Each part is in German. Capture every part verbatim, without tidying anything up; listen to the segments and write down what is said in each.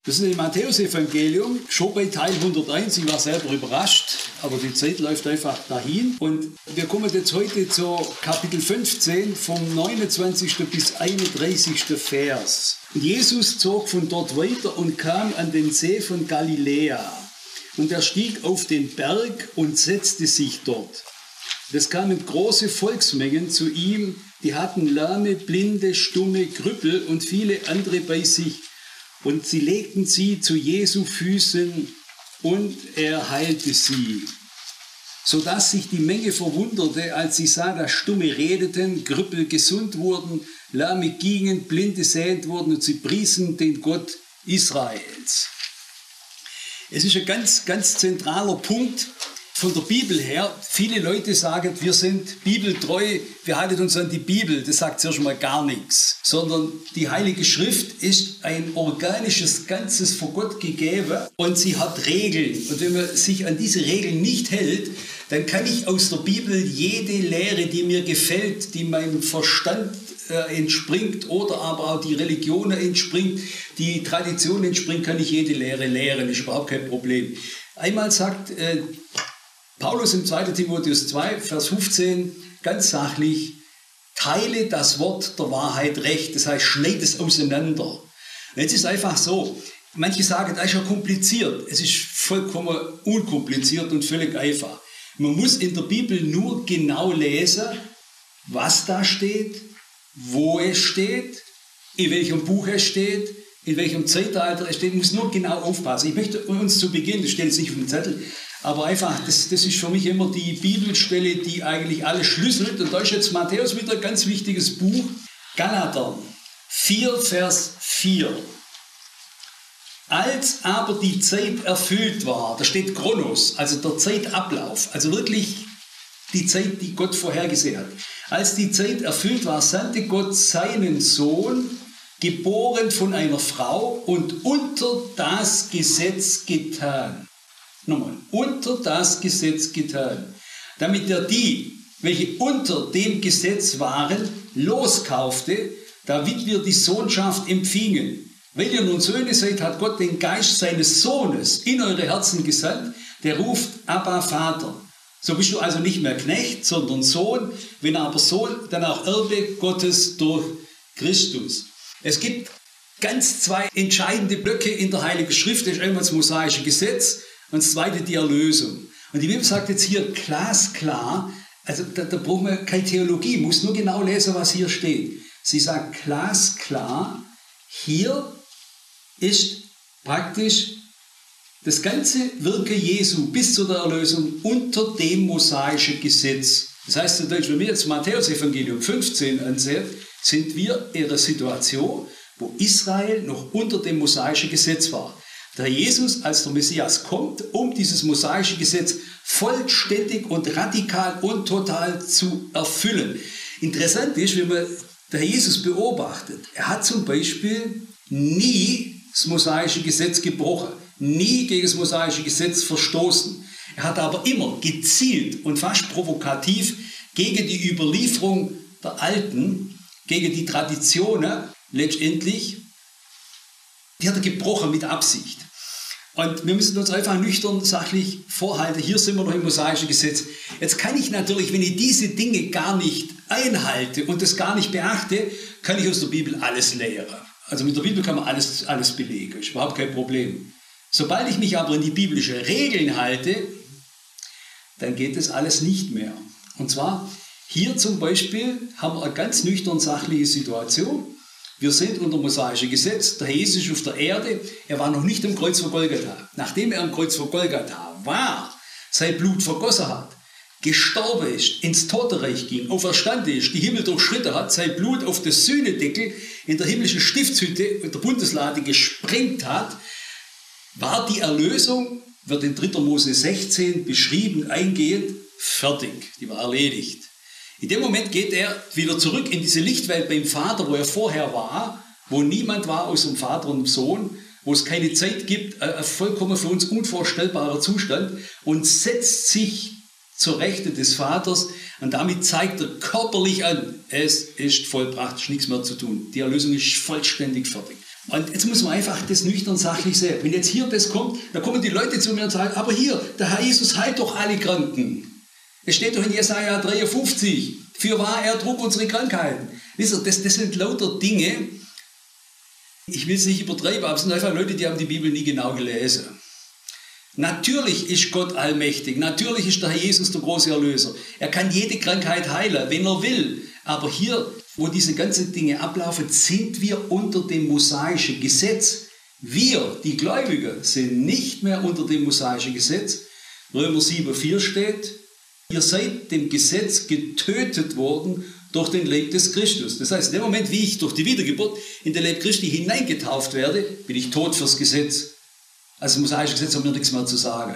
Wir sind im Matthäus-Evangelium, schon bei Teil hunderteins. Ich war selber überrascht, aber die Zeit läuft einfach dahin. Und wir kommen jetzt heute zu Kapitel fünfzehn, vom neunundzwanzigsten bis einunddreißigsten Vers. Und Jesus zog von dort weiter und kam an den See von Galiläa. Und er stieg auf den Berg und setzte sich dort. Es kamen große Volksmengen zu ihm, die hatten Lahme, Blinde, Stumme, Krüppel und viele andere bei sich. Und sie legten sie zu Jesu Füßen und er heilte sie. Sodass sich die Menge verwunderte, als sie sah, dass Stumme redeten, Krüppel gesund wurden, Lahme gingen, Blinde sehend wurden und sie priesen den Gott Israels. Es ist ein ganz, ganz zentraler Punkt von der Bibel her. Viele Leute sagen, wir sind bibeltreu, wir halten uns an die Bibel. Das sagt zuerst mal gar nichts. Sondern die Heilige Schrift ist ein organisches Ganzes von Gott gegeben und sie hat Regeln. Und wenn man sich an diese Regeln nicht hält, dann kann ich aus der Bibel jede Lehre, die mir gefällt, die meinem Verstand äh, entspringt oder aber auch die Religion entspringt, die Tradition entspringt, kann ich jede Lehre lehren. Das ist überhaupt kein Problem. Einmal sagt äh, Paulus im zweiten Timotheus zwei, Vers fünfzehn, ganz sachlich, teile das Wort der Wahrheit recht, das heißt, schneid es auseinander. Und jetzt ist es einfach so, manche sagen, das ist ja kompliziert. Es ist vollkommen unkompliziert und völlig einfach. Man muss in der Bibel nur genau lesen, was da steht, wo es steht, in welchem Buch es steht, in welchem Zeitalter es steht. Man muss nur genau aufpassen. Ich möchte uns zu Beginn, das steht jetzt nicht auf dem Zettel, aber einfach, das, das ist für mich immer die Bibelstelle, die eigentlich alles schlüsselt. Und da ist jetzt Matthäus wieder ein ganz wichtiges Buch. Galater vier, Vers vier. Als aber die Zeit erfüllt war, da steht Chronos, also der Zeitablauf, also wirklich die Zeit, die Gott vorhergesehen hat. Als die Zeit erfüllt war, sandte Gott seinen Sohn, geboren von einer Frau und unter das Gesetz getan. Nochmal, unter das Gesetz getan, damit er die, welche unter dem Gesetz waren, loskaufte, damit wir die Sohnschaft empfingen. Weil ihr nun Söhne seid, hat Gott den Geist seines Sohnes in eure Herzen gesandt, der ruft, Abba, Vater. So bist du also nicht mehr Knecht, sondern Sohn, wenn aber Sohn, dann auch Erbe Gottes durch Christus. Es gibt ganz zwei entscheidende Blöcke in der Heiligen Schrift, das ist einmal das mosaische Gesetz, und das zweite die Erlösung. Und die Bibel sagt jetzt hier glasklar, also da, da braucht man keine Theologie, muss nur genau lesen, was hier steht. Sie sagt glasklar, hier ist praktisch das ganze Wirken Jesu bis zu der Erlösung unter dem mosaischen Gesetz. Das heißt, wenn wir jetzt Matthäus-Evangelium fünfzehn ansehen, sind wir in einer Situation, wo Israel noch unter dem mosaischen Gesetz war. Der Jesus als der Messias kommt, um dieses mosaische Gesetz vollständig und radikal und total zu erfüllen. Interessant ist, wenn man der Jesus beobachtet, er hat zum Beispiel nie das mosaische Gesetz gebrochen, nie gegen das mosaische Gesetz verstoßen. Er hat aber immer gezielt und fast provokativ gegen die Überlieferung der Alten, gegen die Traditionen letztendlich, die hat er gebrochen mit Absicht. Und wir müssen uns einfach nüchtern sachlich vorhalten, hier sind wir noch im mosaischen Gesetz. Jetzt kann ich natürlich, wenn ich diese Dinge gar nicht einhalte und das gar nicht beachte, kann ich aus der Bibel alles lehren. Also mit der Bibel kann man alles, alles belegen, ist überhaupt kein Problem. Sobald ich mich aber in die biblischen Regeln halte, dann geht das alles nicht mehr. Und zwar, hier zum Beispiel haben wir eine ganz nüchtern sachliche Situation. Wir sind unter mosaischem Gesetz, der Jesus ist auf der Erde, er war noch nicht am Kreuz von Golgatha. Nachdem er am Kreuz von Golgatha war, sein Blut vergossen hat, gestorben ist, ins Totenreich ging, auferstanden ist, die Himmel durchschritten hat, sein Blut auf das Sühnedeckel in der himmlischen Stiftshütte in der Bundeslade gesprengt hat, war die Erlösung, wird in dritter Mose sechzehn beschrieben, eingehend, fertig, die war erledigt. In dem Moment geht er wieder zurück in diese Lichtwelt beim Vater, wo er vorher war, wo niemand war außer dem Vater und dem Sohn, wo es keine Zeit gibt, ein vollkommen für uns unvorstellbarer Zustand, und setzt sich zur Rechte des Vaters, und damit zeigt er körperlich an, es ist vollbracht, ist nichts mehr zu tun. Die Erlösung ist vollständig fertig. Und jetzt muss man einfach das nüchtern sachlich sehen. Wenn jetzt hier das kommt, dann kommen die Leute zu mir und sagen, aber hier, der Herr Jesus heilt doch alle Kranken. Es steht doch in Jesaja dreiundfünfzig, für wahr, er trug unsere Krankheiten. Wisst ihr, das, das sind lauter Dinge, ich will es nicht übertreiben, aber es sind einfach Leute, die haben die Bibel nie genau gelesen. Natürlich ist Gott allmächtig, natürlich ist der Herr Jesus der große Erlöser. Er kann jede Krankheit heilen, wenn er will. Aber hier, wo diese ganzen Dinge ablaufen, sind wir unter dem mosaischen Gesetz. Wir, die Gläubigen, sind nicht mehr unter dem mosaischen Gesetz. Römer sieben vier steht, ihr seid dem Gesetz getötet worden durch den Leib des Christus. Das heißt, in dem Moment, wie ich durch die Wiedergeburt in den Leib Christi hineingetauft werde, bin ich tot fürs Gesetz. Also das mosaische Gesetz hat mir nichts mehr zu sagen.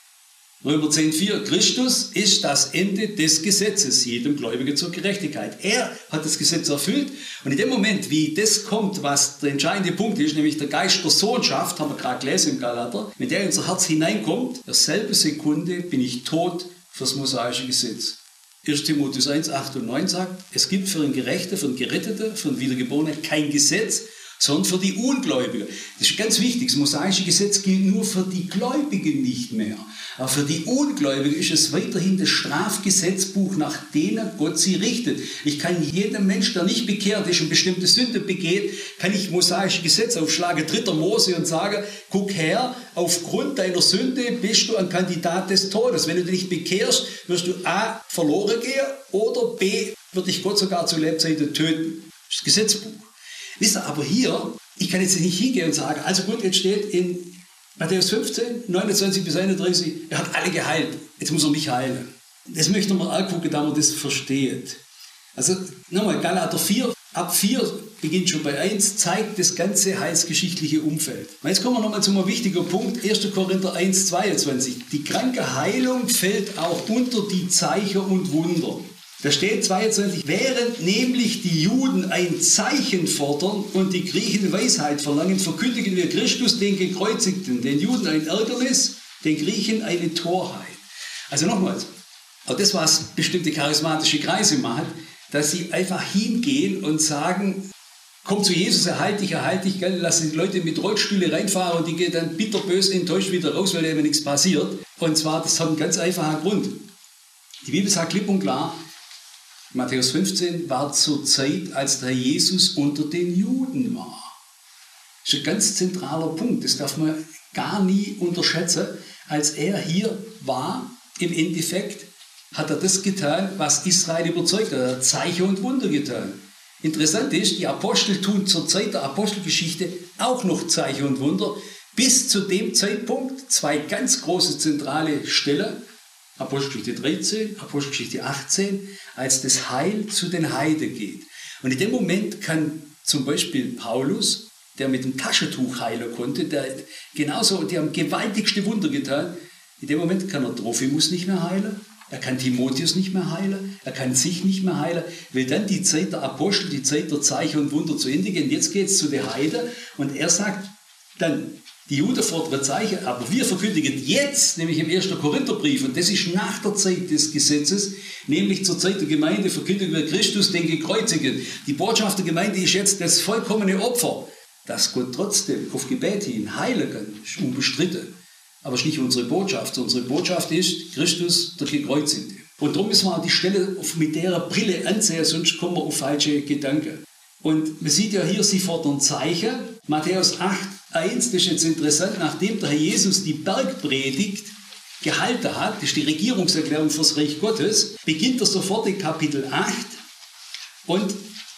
Römer zehn vier, Christus ist das Ende des Gesetzes, jedem Gläubigen zur Gerechtigkeit. Er hat das Gesetz erfüllt und in dem Moment, wie das kommt, was der entscheidende Punkt ist, nämlich der Geist der Sohnschaft, haben wir gerade gelesen im Galater, wenn der in unser Herz hineinkommt, derselbe Sekunde bin ich tot fürs mosaische Gesetz. erster Timotheus eins, acht und neun sagt, es gibt für einen Gerechten, für einen Geretteten, für einen Wiedergeborenen kein Gesetz, sondern für die Ungläubigen. Das ist ganz wichtig. Das mosaische Gesetz gilt nur für die Gläubigen nicht mehr. Aber für die Ungläubigen ist es weiterhin das Strafgesetzbuch, nach dem Gott sie richtet. Ich kann jedem Menschen, der nicht bekehrt ist und bestimmte Sünde begeht, kann ich mosaische Gesetz aufschlagen, dritter Mose, und sagen, guck her, aufgrund deiner Sünde bist du ein Kandidat des Todes. Wenn du dich nicht bekehrst, wirst du A, verloren gehen, oder B, wird dich Gott sogar zu Lebzeiten töten. Das ist das Gesetzbuch. Wisst ihr, aber hier, ich kann jetzt nicht hingehen und sagen, also gut, jetzt steht in Matthäus fünfzehn, neunundzwanzig bis einunddreißig, er hat alle geheilt, jetzt muss er mich heilen. Das möchte man angucken, da man das versteht. Also nochmal, Galater vier, ab vier beginnt schon bei eins, zeigt das ganze heilsgeschichtliche Umfeld. Und jetzt kommen wir nochmal zu einem wichtigen Punkt, erster Korinther eins, zweiundzwanzig. Die Krankenheilung fällt auch unter die Zeichen und Wunder. Da steht zweiundzwanzig, während nämlich die Juden ein Zeichen fordern und die Griechen Weisheit verlangen, verkündigen wir Christus den Gekreuzigten, den Juden ein Ärgernis, den Griechen eine Torheit. Also nochmals, auch das, was bestimmte charismatische Kreise machen, dass sie einfach hingehen und sagen, komm zu Jesus, erhalt dich, erhalt dich, gell? Lass die Leute mit Rollstühle reinfahren und die gehen dann bitterbös enttäuscht wieder raus, weil eben nichts passiert. Und zwar, das hat einen ganz einfachen Grund. Die Bibel sagt klipp und klar, Matthäus fünfzehn war zur Zeit, als der Jesus unter den Juden war. Das ist ein ganz zentraler Punkt, das darf man gar nie unterschätzen. Als er hier war, im Endeffekt, hat er das getan, was Israel überzeugt hat. Er hat Zeichen und Wunder getan. Interessant ist, die Apostel tun zur Zeit der Apostelgeschichte auch noch Zeichen und Wunder. Bis zu dem Zeitpunkt zwei ganz große zentrale Stellen, Apostelgeschichte dreizehn, Apostelgeschichte achtzehn, als das Heil zu den Heiden geht. Und in dem Moment kann zum Beispiel Paulus, der mit dem Taschentuch heilen konnte, der genauso, die haben gewaltigste Wunder getan, in dem Moment kann er Trophimus nicht mehr heilen, er kann Timotheus nicht mehr heilen, er kann sich nicht mehr heilen, weil dann die Zeit der Apostel, die Zeit der Zeichen und Wunder zu Ende gehen. Jetzt geht es zu den Heiden und er sagt dann, die Juden fordern Zeichen, aber wir verkündigen jetzt, nämlich im ersten Korintherbrief, und das ist nach der Zeit des Gesetzes, nämlich zur Zeit der Gemeinde, verkündigen wir Christus, den Gekreuzigten. Die Botschaft der Gemeinde ist jetzt das vollkommene Opfer, dass Gott trotzdem auf Gebet hin heilen kann, ist unbestritten. Aber es ist nicht unsere Botschaft. Unsere Botschaft ist Christus, der Gekreuzigte. Und darum müssen wir die Stelle mit der Brille ansehen, sonst kommen wir auf falsche Gedanken. Und man sieht ja hier, sie fordern Zeichen. Matthäus acht, eins, das ist jetzt interessant, nachdem der Herr Jesus die Bergpredigt gehalten hat, das ist die Regierungserklärung fürs Reich Gottes, beginnt er sofort in Kapitel acht und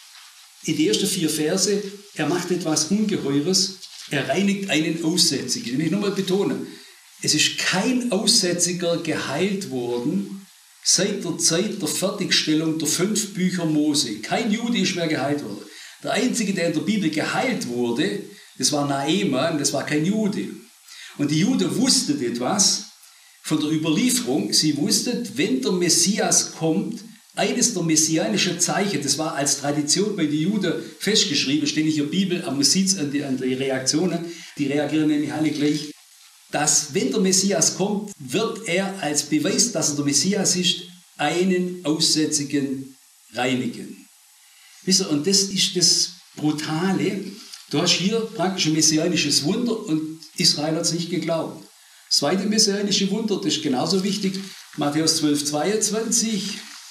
in die ersten vier Verse, er macht etwas Ungeheures, er reinigt einen Aussätzigen. Ich will nochmal betonen, es ist kein Aussätziger geheilt worden seit der Zeit der Fertigstellung der fünf Bücher Mose. Kein Jude ist mehr geheilt worden. Der Einzige, der in der Bibel geheilt wurde, das war Naaman, das war kein Jude. Und die Juden wussten etwas von der Überlieferung. Sie wussten, wenn der Messias kommt, eines der messianischen Zeichen, das war als Tradition bei den Juden festgeschrieben, steht nicht in der Bibel, aber man sieht es an, an die Reaktionen, die reagieren nämlich alle gleich, dass wenn der Messias kommt, wird er als Beweis, dass er der Messias ist, einen Aussätzigen reinigen. Wisst ihr, und das ist das Brutale, Du hast hier praktisch ein messianisches Wunder und Israel hat es nicht geglaubt. Das zweite messianische Wunder, das ist genauso wichtig, Matthäus zwölf, zweiundzwanzig.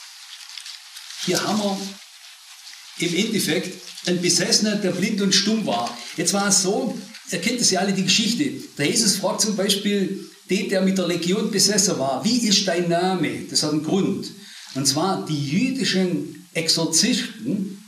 Hier haben wir im Endeffekt einen Besessener, der blind und stumm war. Jetzt war es so, ihr kennt das ja alle, die Geschichte. Der Jesus fragt zum Beispiel den, der mit der Legion besessen war, wie ist dein Name? Das hat einen Grund. Und zwar die jüdischen Exorzisten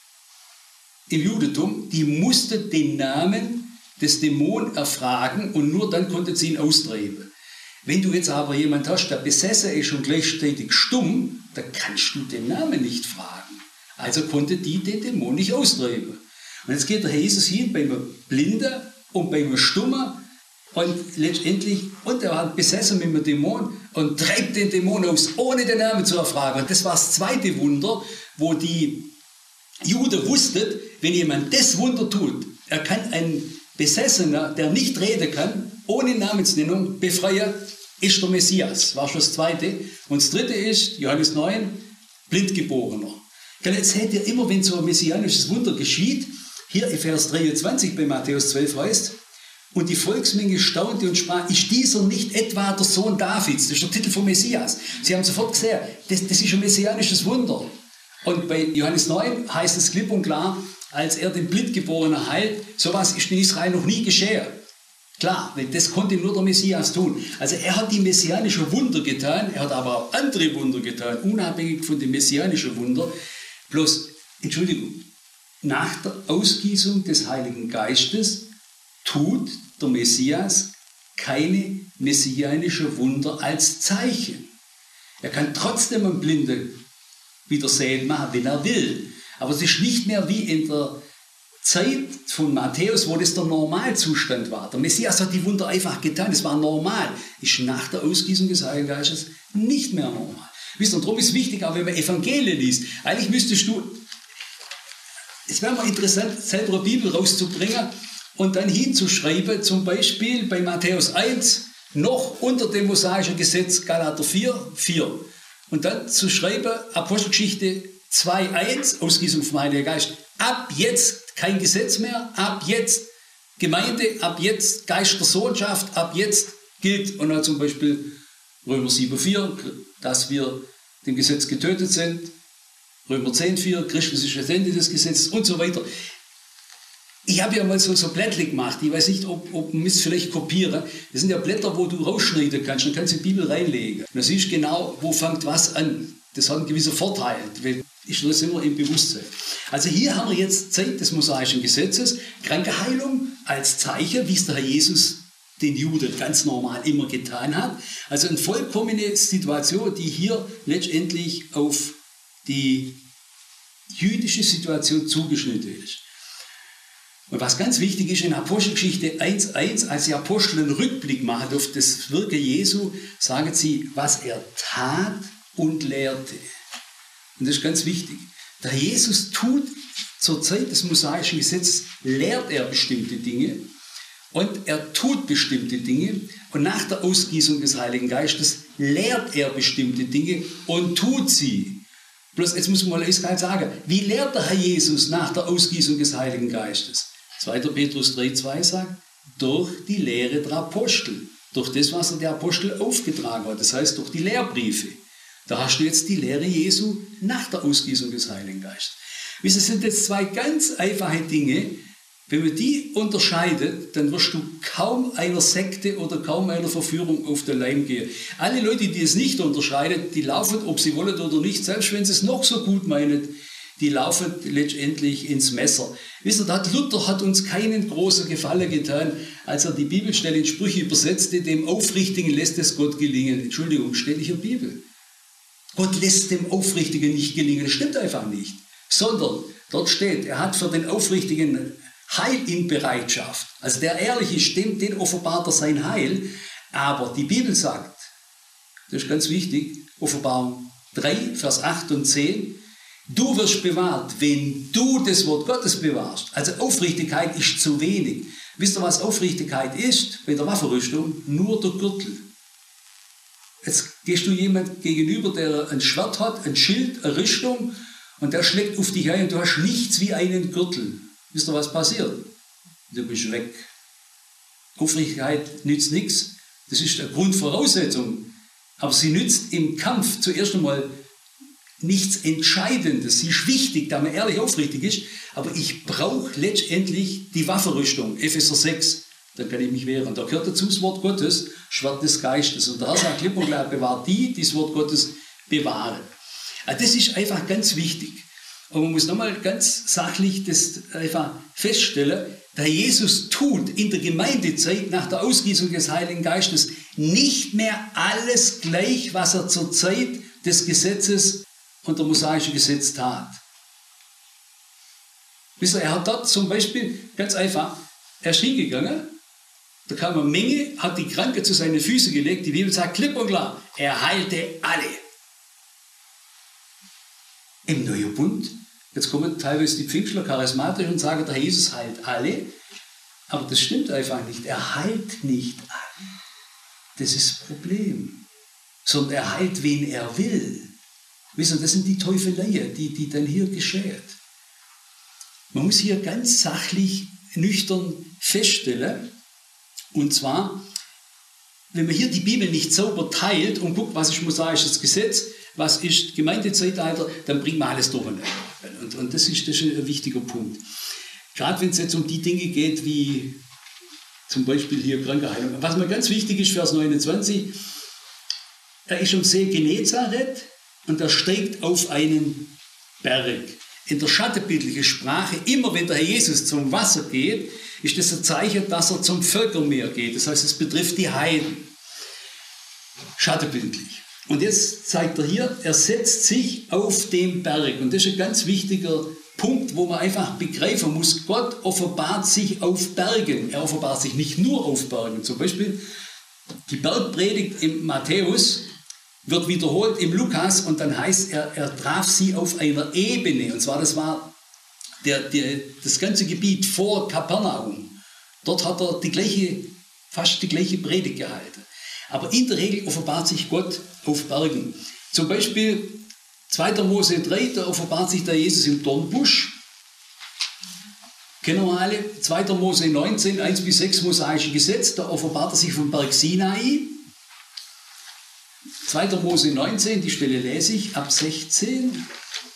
im Judentum, die mussten den Namen des Dämonen erfragen und nur dann konnten sie ihn austreiben. Wenn du jetzt aber jemand hast, der besessen ist und gleichzeitig stumm, dann kannst du den Namen nicht fragen. Also konnte die den Dämon nicht austreiben. Und jetzt geht der Herr Jesus hin beim Blinden und beim Stummen und letztendlich, und er war besessen mit dem Dämon und treibt den Dämon aus, ohne den Namen zu erfragen. Und das war das zweite Wunder, wo die Juden wussten, wenn jemand das Wunder tut, er kann einen Besessener, der nicht reden kann, ohne Namensnennung befreien, ist der Messias. War schon das zweite. Und das dritte ist, Johannes neun, Blindgeborener. Jetzt seht ihr immer, wenn so ein messianisches Wunder geschieht, hier in Vers dreiundzwanzig bei Matthäus zwölf heißt, und die Volksmenge staunte und sprach, ist dieser nicht etwa der Sohn Davids? Das ist der Titel vom Messias. Sie haben sofort gesehen, das, das ist ein messianisches Wunder. Und bei Johannes neun heißt es klipp und klar, als er den Blindgeborenen heilt, sowas ist in Israel noch nie geschehen. Klar, das konnte nur der Messias tun. Also er hat die messianischen Wunder getan, er hat aber auch andere Wunder getan, unabhängig von dem messianischen Wunder. Bloß, Entschuldigung, nach der Ausgießung des Heiligen Geistes tut der Messias keine messianischen Wunder als Zeichen. Er kann trotzdem einen Blinden wieder sehen machen, wenn er will. Aber es ist nicht mehr wie in der Zeit von Matthäus, wo das der Normalzustand war. Der Messias hat die Wunder einfach getan, es war normal. Ist nach der Ausgießung des Heiligen Geistes nicht mehr normal. Wisst ihr, und darum ist es wichtig, auch wenn man Evangelien liest, eigentlich müsstest du, es wäre mal interessant, selber eine Bibel rauszubringen und dann hinzuschreiben, zum Beispiel bei Matthäus eins, noch unter dem mosaischen Gesetz, Galater vier, vier. Und dann zu schreiben, Apostelgeschichte zwei, eins, Ausgießung vom Heiligen Geist, ab jetzt kein Gesetz mehr, ab jetzt Gemeinde, ab jetzt Geist der Sohnschaft, ab jetzt gilt, und dann zum Beispiel Römer sieben, vier, dass wir dem Gesetz getötet sind, Römer zehn, vier, Christus ist das Ende des Gesetzes und so weiter. Ich habe ja mal so, so Blättchen gemacht, ich weiß nicht, ob, ob man es vielleicht kopieren. Das sind ja Blätter, wo du rausschneiden kannst, dann kannst du die Bibel reinlegen. Und dann siehst du genau, wo fängt was an. Das hat einen gewissen Vorteil, weil ich das immer im Bewusstsein. Also hier haben wir jetzt Zeit des mosaischen Gesetzes, Krankenheilung als Zeichen, wie es der Herr Jesus den Juden ganz normal immer getan hat. Also eine vollkommene Situation, die hier letztendlich auf die jüdische Situation zugeschnitten ist. Und was ganz wichtig ist, in Apostelgeschichte eins, eins, als die Apostel einen Rückblick machen auf das Wirken Jesu, sagen sie, was er tat und lehrte. Und das ist ganz wichtig. Der Herr Jesus tut zur Zeit des mosaischen Gesetzes, lehrt er bestimmte Dinge und er tut bestimmte Dinge und nach der Ausgießung des Heiligen Geistes lehrt er bestimmte Dinge und tut sie. Bloß jetzt muss man mal eiskalt sagen, wie lehrt der Herr Jesus nach der Ausgießung des Heiligen Geistes? zweiter Petrus drei, zwei sagt, durch die Lehre der Apostel, durch das, was er der Apostel aufgetragen hat, das heißt durch die Lehrbriefe. Da hast du jetzt die Lehre Jesu nach der Ausgießung des Heiligen Geistes. Das sind jetzt zwei ganz einfache Dinge. Wenn man die unterscheidet, dann wirst du kaum einer Sekte oder kaum einer Verführung auf den Leim gehen. Alle Leute, die es nicht unterscheiden, die laufen, ob sie wollen oder nicht, selbst wenn sie es noch so gut meinen, die laufen letztendlich ins Messer. Wisst ihr, hat Luther hat uns keinen großen Gefallen getan, als er die Bibelstelle in Sprüche übersetzte, dem Aufrichtigen lässt es Gott gelingen. Entschuldigung, steht nicht in der Bibel. Gott lässt dem Aufrichtigen nicht gelingen. Das stimmt einfach nicht. Sondern dort steht, er hat für den Aufrichtigen Heil in Bereitschaft. Also der Ehrliche stimmt, den offenbart er sein Heil. Aber die Bibel sagt, das ist ganz wichtig, Offenbarung drei, Vers acht und zehn, du wirst bewahrt, wenn du das Wort Gottes bewahrst. Also Aufrichtigkeit ist zu wenig. Wisst ihr, was Aufrichtigkeit ist? Bei der Waffenrüstung nur der Gürtel. Jetzt gehst du jemand gegenüber, der ein Schwert hat, ein Schild, eine Rüstung und der schlägt auf dich ein und du hast nichts wie einen Gürtel. Wisst ihr, was passiert? du bist weg. Aufrichtigkeit nützt nichts. Das ist eine Grundvoraussetzung. Aber sie nützt im Kampf zuerst einmal nichts Entscheidendes. Sie ist wichtig, da man ehrlich aufrichtig ist. Aber ich brauche letztendlich die Waffenrüstung. Epheser sechs, dann kann ich mich wehren. Da gehört dazu das Wort Gottes, Schwert des Geistes. Und der Herr sagt klipp und klar, bewahrt die, die das Wort Gottes bewahren. Also das ist einfach ganz wichtig. Und man muss nochmal ganz sachlich das einfach feststellen, der Jesus tut in der Gemeindezeit nach der Ausgießung des Heiligen Geistes nicht mehr alles gleich, was er zur Zeit des Gesetzes und der mosaischen Gesetz tat. Wisst ihr, er hat dort zum Beispiel, ganz einfach, er ist hingegangen, da kam eine Menge, hat die Kranke zu seinen Füßen gelegt, die Bibel sagt klipp und klar, er heilte alle. Im Neuen Bund, jetzt kommen teilweise die Pfingstler charismatisch und sagen, der Jesus heilt alle, aber das stimmt einfach nicht. Er heilt nicht alle. Das ist das Problem. Sondern er heilt, wen er will. Wisst ihr, das sind die Teufeleien, die, die dann hier geschehen. Man muss hier ganz sachlich, nüchtern feststellen, und zwar, wenn man hier die Bibel nicht sauber teilt und guckt, was ist mosaisches Gesetz, was ist Gemeindezeitalter, dann bringt man alles durcheinander. Und, und das, ist, das ist ein wichtiger Punkt. Gerade wenn es jetzt um die Dinge geht, wie zum Beispiel hier Krankenheilung. Was mir ganz wichtig ist, Vers neunundzwanzig, er ist am See Genezareth und er steigt auf einen Berg. In der schattenbildlichen Sprache, immer wenn der Herr Jesus zum Wasser geht, ist das ein Zeichen, dass er zum Völkermeer geht. Das heißt, es betrifft die Heiden. Schattenbildlich. Und jetzt zeigt er hier, er setzt sich auf den Berg. Und das ist ein ganz wichtiger Punkt, wo man einfach begreifen muss, Gott offenbart sich auf Bergen. Er offenbart sich nicht nur auf Bergen. Zum Beispiel die Bergpredigt im Matthäus wird wiederholt im Lukas und dann heißt er, er traf sie auf einer Ebene. Und zwar, das war der, der, das ganze Gebiet vor Kapernaum. Dort hat er die gleiche, fast die gleiche Predigt gehalten. Aber in der Regel offenbart sich Gott auf Bergen. Zum Beispiel zweiter Mose drei, da offenbart sich der Jesus im Dornbusch. Kennen wir alle. zweiter Mose neunzehn, eins bis sechs mosaische Gesetz, da offenbart er sich vom Berg Sinai. zweiter Mose neunzehn, die Stelle lese ich, ab sechzehn.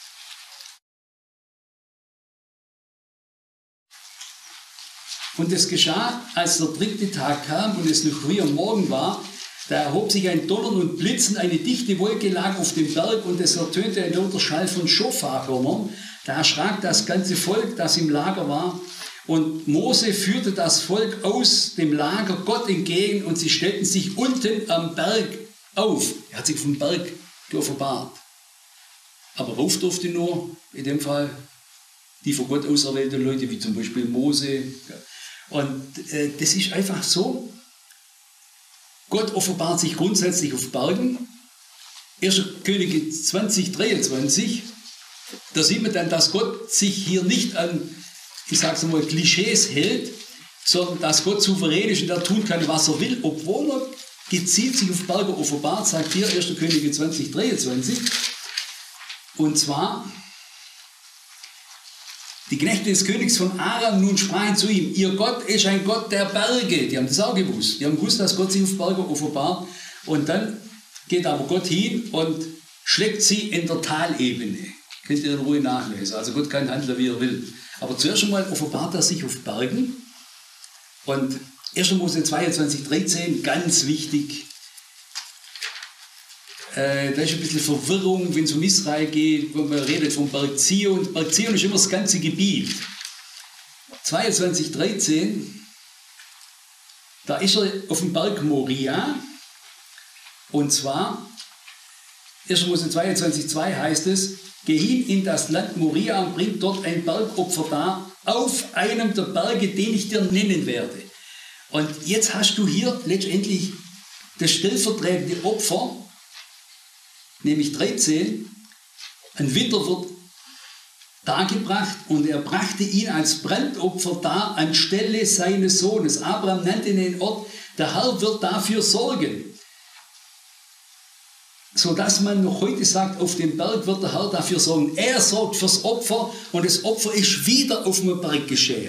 Und es geschah, als der dritte Tag kam und es noch früh am Morgen war, da erhob sich ein Donnern und Blitzen, eine dichte Wolke lag auf dem Berg und es ertönte ein lauter Schall von Schofarhörnern. Da erschrak das ganze Volk, das im Lager war. Und Mose führte das Volk aus dem Lager Gott entgegen und sie stellten sich unten am Berg auf. Er hat sich vom Berg geoffenbart. Aber rauf durfte nur, in dem Fall, die von Gott auserwählten Leute, wie zum Beispiel Mose. Und äh, das ist einfach so. Gott offenbart sich grundsätzlich auf Bergen. erster Könige zwanzig, dreiundzwanzig, da sieht man dann, dass Gott sich hier nicht an, ich sage es mal, Klischees hält, sondern dass Gott souverän ist und er tun kann, was er will, obwohl er gezielt sich auf Berge offenbart, sagt hier erster Könige zwanzig, dreiundzwanzig. Und zwar, die Knechte des Königs von Aram nun sprachen zu ihm, ihr Gott ist ein Gott der Berge. Die haben das auch gewusst. Die haben gewusst, dass Gott sich auf Berge offenbart. Und dann geht aber Gott hin und schlägt sie in der Talebene. Könnt ihr in Ruhe nachlesen. Also Gott kann handeln, wie er will. Aber zuerst einmal offenbart er sich auf Bergen. Und erster Mose zweiundzwanzig, dreizehn, ganz wichtig. Äh, da ist ein bisschen Verwirrung, wenn es um Israel geht, wo man redet vom Berg Zion. Berg Zion ist immer das ganze Gebiet. zweiundzwanzig, dreizehn, da ist er auf dem Berg Moria. Und zwar, erster Mose zweiundzwanzig, zwei heißt es, geh hin in das Land Moria und bring dort ein Bergopfer dar, auf einem der Berge, den ich dir nennen werde. Und jetzt hast du hier letztendlich das stellvertretende Opfer, nämlich dreizehn, ein Widder wird dargebracht und er brachte ihn als Brandopfer dar anstelle seines Sohnes. Abraham nannte den Ort, der Herr wird dafür sorgen. Sodass man noch heute sagt, auf dem Berg wird der Herr dafür sorgen. Er sorgt fürs Opfer und das Opfer ist wieder auf dem Berg geschehen.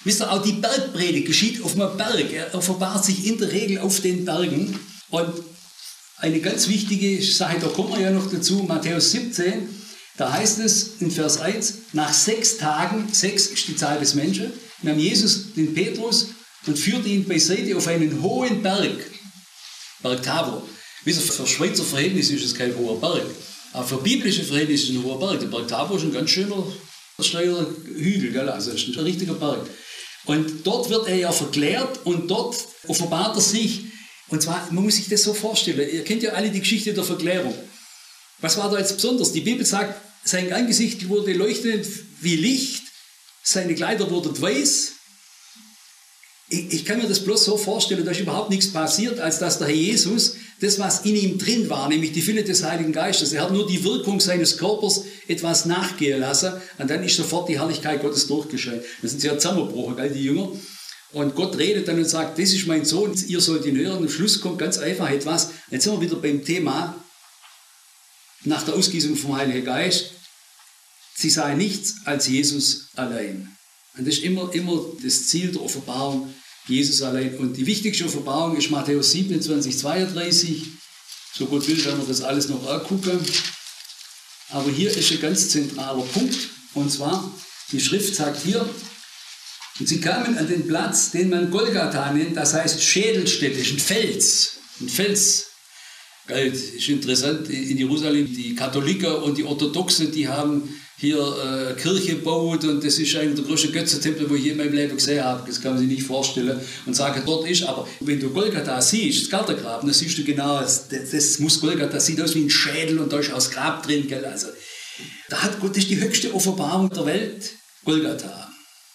Wisst ihr, auch die Bergpredigt geschieht auf einem Berg. Er offenbart sich in der Regel auf den Bergen. Und eine ganz wichtige Sache, da kommen wir ja noch dazu, Matthäus siebzehn, da heißt es in Vers eins, nach sechs Tagen, sechs ist die Zahl des Menschen, nahm Jesus den Petrus und führte ihn beiseite auf einen hohen Berg, Berg Tabor. Wisst ihr, für Schweizer Verhältnisse ist es kein hoher Berg, aber für biblische Verhältnisse ist es ein hoher Berg. Der Berg Tabor ist ein ganz schöner, steiler Hügel, gell? Also ist ein richtiger Berg. Und dort wird er ja verklärt und dort offenbart er sich. Und zwar, man muss sich das so vorstellen, ihr kennt ja alle die Geschichte der Verklärung. Was war da jetzt besonders? Die Bibel sagt, sein Angesicht wurde leuchtend wie Licht, seine Kleider wurden weiß. Ich, ich kann mir das bloß so vorstellen, da ist überhaupt nichts passiert, als dass der Herr Jesus, das was in ihm drin war, nämlich die Fülle des Heiligen Geistes, er hat nur die Wirkung seines Körpers etwas nachgehen lassen und dann ist sofort die Herrlichkeit Gottes durchgescheint. Das sind ja zusammengebrochen, gell, die Jünger. Und Gott redet dann und sagt, das ist mein Sohn, ihr sollt ihn hören. Am Schluss kommt ganz einfach etwas. Jetzt sind wir wieder beim Thema, nach der Ausgießung vom Heiligen Geist, sie sahen nichts als Jesus allein. Und das ist immer, immer das Ziel der Offenbarung, Jesus allein. Und die wichtigste Offenbarung ist Matthäus siebenundzwanzig, zweiunddreißig. So Gott will, werden wir das alles noch angucken. Aber hier ist ein ganz zentraler Punkt. Und zwar, die Schrift sagt hier, und sie kamen an den Platz, den man Golgatha nennt, das heißt Schädelstätte, ist ein Fels. Ein Fels. Galt, ist interessant, in Jerusalem, die Katholiken und die Orthodoxen, die haben hier äh, Kirche gebaut und das ist einer der größten Götzentempel, wo ich je in meinem Leben gesehen habe. Das kann man sich nicht vorstellen und sagen, dort ist, aber wenn du Golgatha siehst, das Gartengraben, dann siehst du genau, das, das muss Golgatha, das sieht aus wie ein Schädel und da ist auch das Grab drin. Gell? Also, da hat Gott, das ist die höchste Offenbarung der Welt, Golgatha.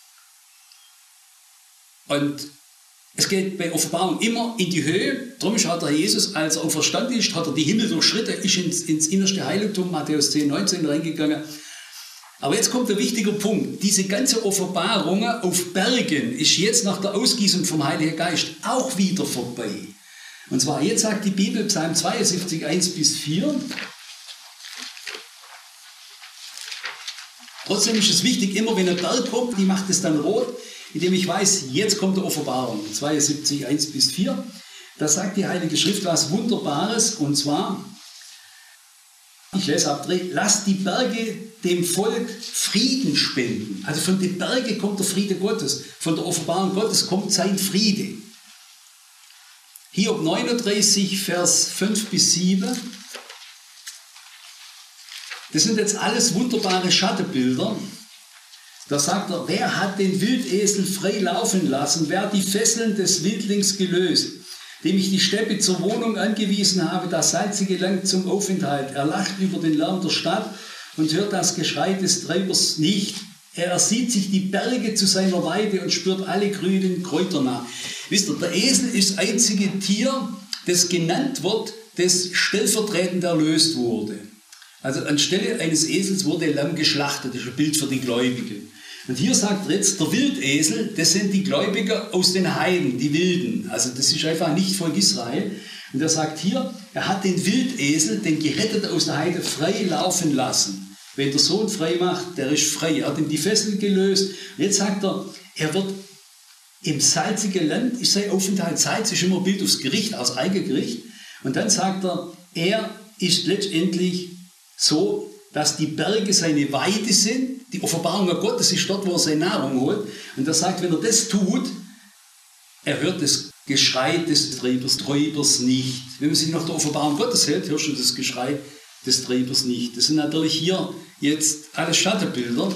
Und es geht bei Offenbarung immer in die Höhe. Darum hat der Jesus, als er auferstanden ist, hat er die Himmel durchschritten, ist ins, ins innerste Heiligtum, Matthäus zehn, neunzehn reingegangen. Aber jetzt kommt der wichtige Punkt. Diese ganze Offenbarung auf Bergen ist jetzt nach der Ausgießung vom Heiligen Geist auch wieder vorbei. Und zwar, jetzt sagt die Bibel, Psalm zweiundsiebzig, eins bis vier. Trotzdem ist es wichtig, immer wenn ein Berg kommt, die macht es dann rot, indem ich weiß, jetzt kommt die Offenbarung. zweiundsiebzig, eins bis vier. Da sagt die Heilige Schrift was Wunderbares, und zwar, ich lese ab drei, lasst die Berge dem Volk Frieden spenden. Also von den Bergen kommt der Friede Gottes, von der Offenbarung Gottes kommt sein Friede. Hiob neununddreißig, Vers fünf bis sieben. Das sind jetzt alles wunderbare Schattenbilder. Da sagt er, wer hat den Wildesel frei laufen lassen, wer hat die Fesseln des Wildlings gelöst, dem ich die Steppe zur Wohnung angewiesen habe, das salzige Land zum Aufenthalt. Er lacht über den Lärm der Stadt und hört das Geschrei des Treibers nicht. Er ersieht sich die Berge zu seiner Weide und spürt alle grünen Kräuter nach. Wisst ihr, der Esel ist das einzige Tier, das genannt wird, das stellvertretend erlöst wurde. Also anstelle eines Esels wurde ein Lamm geschlachtet. Das ist ein Bild für die Gläubigen. Und hier sagt er jetzt, der Wildesel, das sind die Gläubigen aus den Heiden, die Wilden. Also das ist einfach nicht Volk Israel. Und er sagt hier, er hat den Wildesel, den Geretteten aus der Heide, frei laufen lassen. Wenn der Sohn frei macht, der ist frei. Er hat ihm die Fesseln gelöst. Und jetzt sagt er, er wird im salzigen Land, ist sein Aufenthalt. Salz ist immer ein Bild aufs Gericht, aus Eigengericht. Und dann sagt er, er ist letztendlich so, dass die Berge seine Weide sind. Die Offenbarung Gottes ist dort, wo er seine Nahrung holt. Und er sagt, wenn er das tut, er hört das Geschrei des Treibers, Treibers nicht. Wenn man sich nach der Offenbarung Gottes hält, hörst du das Geschrei des Treibers nicht. Das sind natürlich hier jetzt alles Schattenbilder.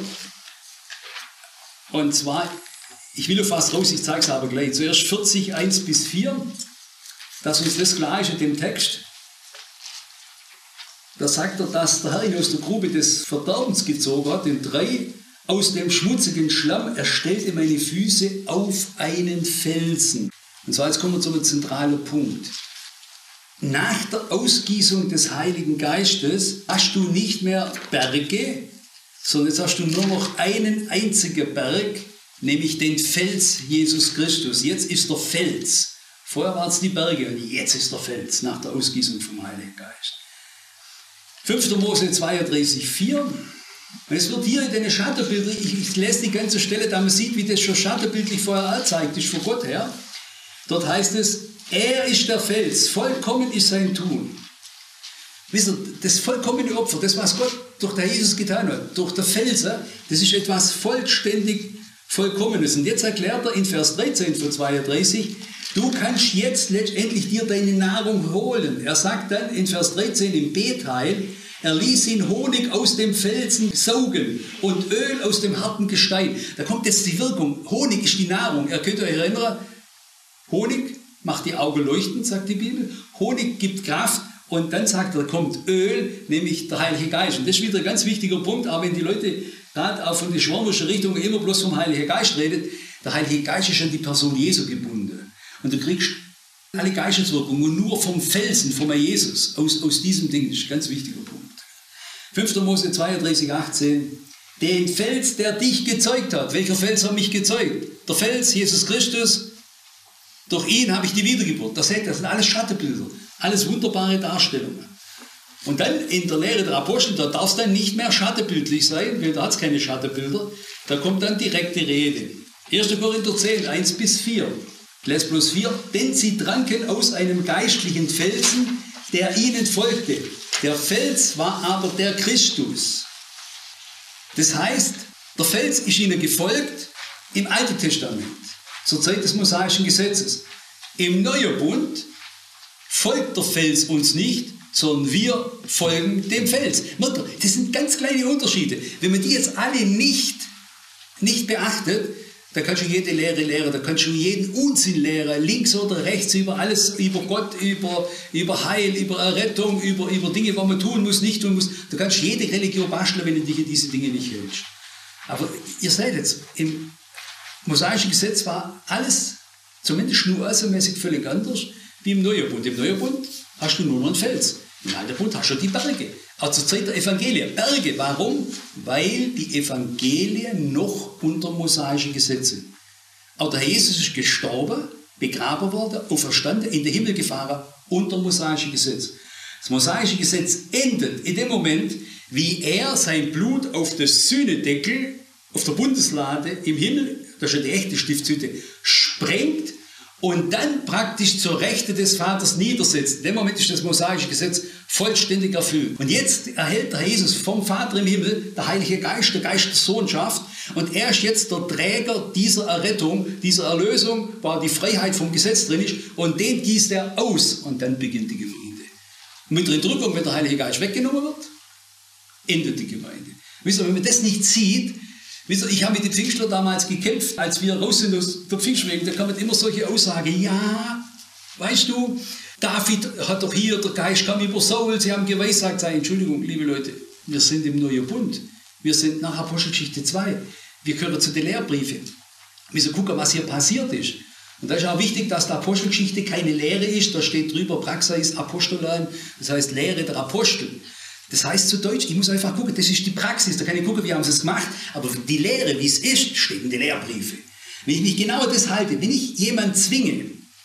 Und zwar, ich will auf was raus, ich zeige es aber gleich. Zuerst vierzig, eins bis vier, dass uns das klar ist in dem Text. Da sagt er, dass der Herr ihn aus der Grube des Verderbens gezogen hat, in drei, aus dem schmutzigen Schlamm, er stellte meine Füße auf einen Felsen. Und zwar, jetzt kommen wir zu einem zentralen Punkt. Nach der Ausgießung des Heiligen Geistes hast du nicht mehr Berge, sondern jetzt hast du nur noch einen einzigen Berg, nämlich den Fels Jesus Christus. Jetzt ist der Fels. Vorher waren es die Berge und jetzt ist der Fels nach der Ausgießung vom Heiligen Geist. fünfter Mose zweiunddreißig, vier. Und es wird hier in den Schattenbildern, ich, ich lese die ganze Stelle, da man sieht, wie das schon schattenbildlich vorher anzeigt ist, von Gott her. Dort heißt es, er ist der Fels, vollkommen ist sein Tun. Wisst ihr, das vollkommene Opfer, das, was Gott durch den Jesus getan hat, durch den Felsen, das ist etwas vollständig Vollkommenes. Und jetzt erklärt er in Vers dreizehn von zweiunddreißig, du kannst jetzt letztendlich dir deine Nahrung holen. Er sagt dann in Vers dreizehn im B-Teil, er ließ ihn Honig aus dem Felsen saugen und Öl aus dem harten Gestein. Da kommt jetzt die Wirkung. Honig ist die Nahrung. Ihr könnt euch erinnern, Honig macht die Augen leuchtend, sagt die Bibel. Honig gibt Kraft. Und dann sagt er, kommt Öl, nämlich der Heilige Geist. Und das ist wieder ein ganz wichtiger Punkt, aber wenn die Leute gerade auch von der schwärmerischen Richtung immer bloß vom Heiligen Geist redet, der Heilige Geist ist an die Person Jesu gebunden. Und du kriegst alle Geisteswirkungen nur vom Felsen, vom Jesus, aus, aus diesem Ding. Das ist ein ganz wichtiger Punkt. fünfter Mose zweiunddreißig, achtzehn. Den Fels, der dich gezeugt hat. Welcher Fels hat mich gezeugt? Der Fels, Jesus Christus. Durch ihn habe ich die Wiedergeburt. Das seht ihr, das sind alles Schattenbilder. Alles wunderbare Darstellungen. Und dann in der Lehre der Apostel, da darf es dann nicht mehr schattenbildlich sein, weil da hat es keine Schattenbilder. Da kommt dann direkte Rede. erster Korinther zehn, eins bis vier. Ich lese bloß vier. Denn sie tranken aus einem geistlichen Felsen, der ihnen folgte. Der Fels war aber der Christus. Das heißt, der Fels ist ihnen gefolgt im Alten Testament, zur Zeit des mosaischen Gesetzes. Im Neuen Bund folgt der Fels uns nicht, sondern wir folgen dem Fels. Das sind ganz kleine Unterschiede. Wenn man die jetzt alle nicht, nicht beachtet, da kannst du jede Lehre lehren, da kannst du jeden Unsinn lehren, links oder rechts, über alles, über Gott, über, über Heil, über Errettung, über, über Dinge, was man tun muss, nicht tun muss. Du kannst jede Religion basteln, wenn du dich an diese Dinge nicht hältst. Aber ihr seht jetzt, im mosaischen Gesetz war alles, zumindest nuancemäßig, völlig anders wie im Neuen Bund. Im Neuen Bund hast du nur noch einen Fels. Im Alten Bund hast du die Berge. Auch zur Zeit der Evangelien. Berge, warum? Weil die Evangelien noch unter mosaischen Gesetz sind. Auch der Herr Jesus ist gestorben, begraben worden, auferstanden, in den Himmel gefahren, unter mosaischen Gesetz. Das mosaische Gesetz endet in dem Moment, wie er sein Blut auf das Sühnedeckel, auf der Bundeslade im Himmel, das ist ja die echte Stiftshütte, sprengt und dann praktisch zur Rechte des Vaters niedersetzt. In dem Moment ist das mosaische Gesetz vollständig erfüllt. Und jetzt erhält der Jesus vom Vater im Himmel, der Heilige Geist, der Geist der Sohnschaft. Und er ist jetzt der Träger dieser Errettung, dieser Erlösung, weil die Freiheit vom Gesetz drin ist. Und den gießt er aus. Und dann beginnt die Gemeinde. Und mit der Entrückung, wenn der Heilige Geist weggenommen wird, endet die Gemeinde. Wisst ihr, wenn man das nicht sieht, wisst ihr, ich habe mit den Pfingstler damals gekämpft, als wir raus sind aus der Pfingstbewegung, da kamen immer solche Aussagen, ja, weißt du, David hat doch hier, der Geist kam über Saul, sie haben geweissagt, sei, Entschuldigung, liebe Leute, wir sind im Neuen Bund, wir sind nach Apostelgeschichte zwei, wir gehören zu den Lehrbriefen. Wir müssen gucken, was hier passiert ist. Und da ist auch wichtig, dass die Apostelgeschichte keine Lehre ist, da steht drüber Praxis Apostolan, das heißt Lehre der Apostel. Das heißt zu Deutsch, ich muss einfach gucken, das ist die Praxis, da kann ich gucken, wie haben sie es gemacht, aber die Lehre, wie es ist, steht in den Lehrbriefen. Wenn ich mich genau das halte, wenn ich jemanden zwinge,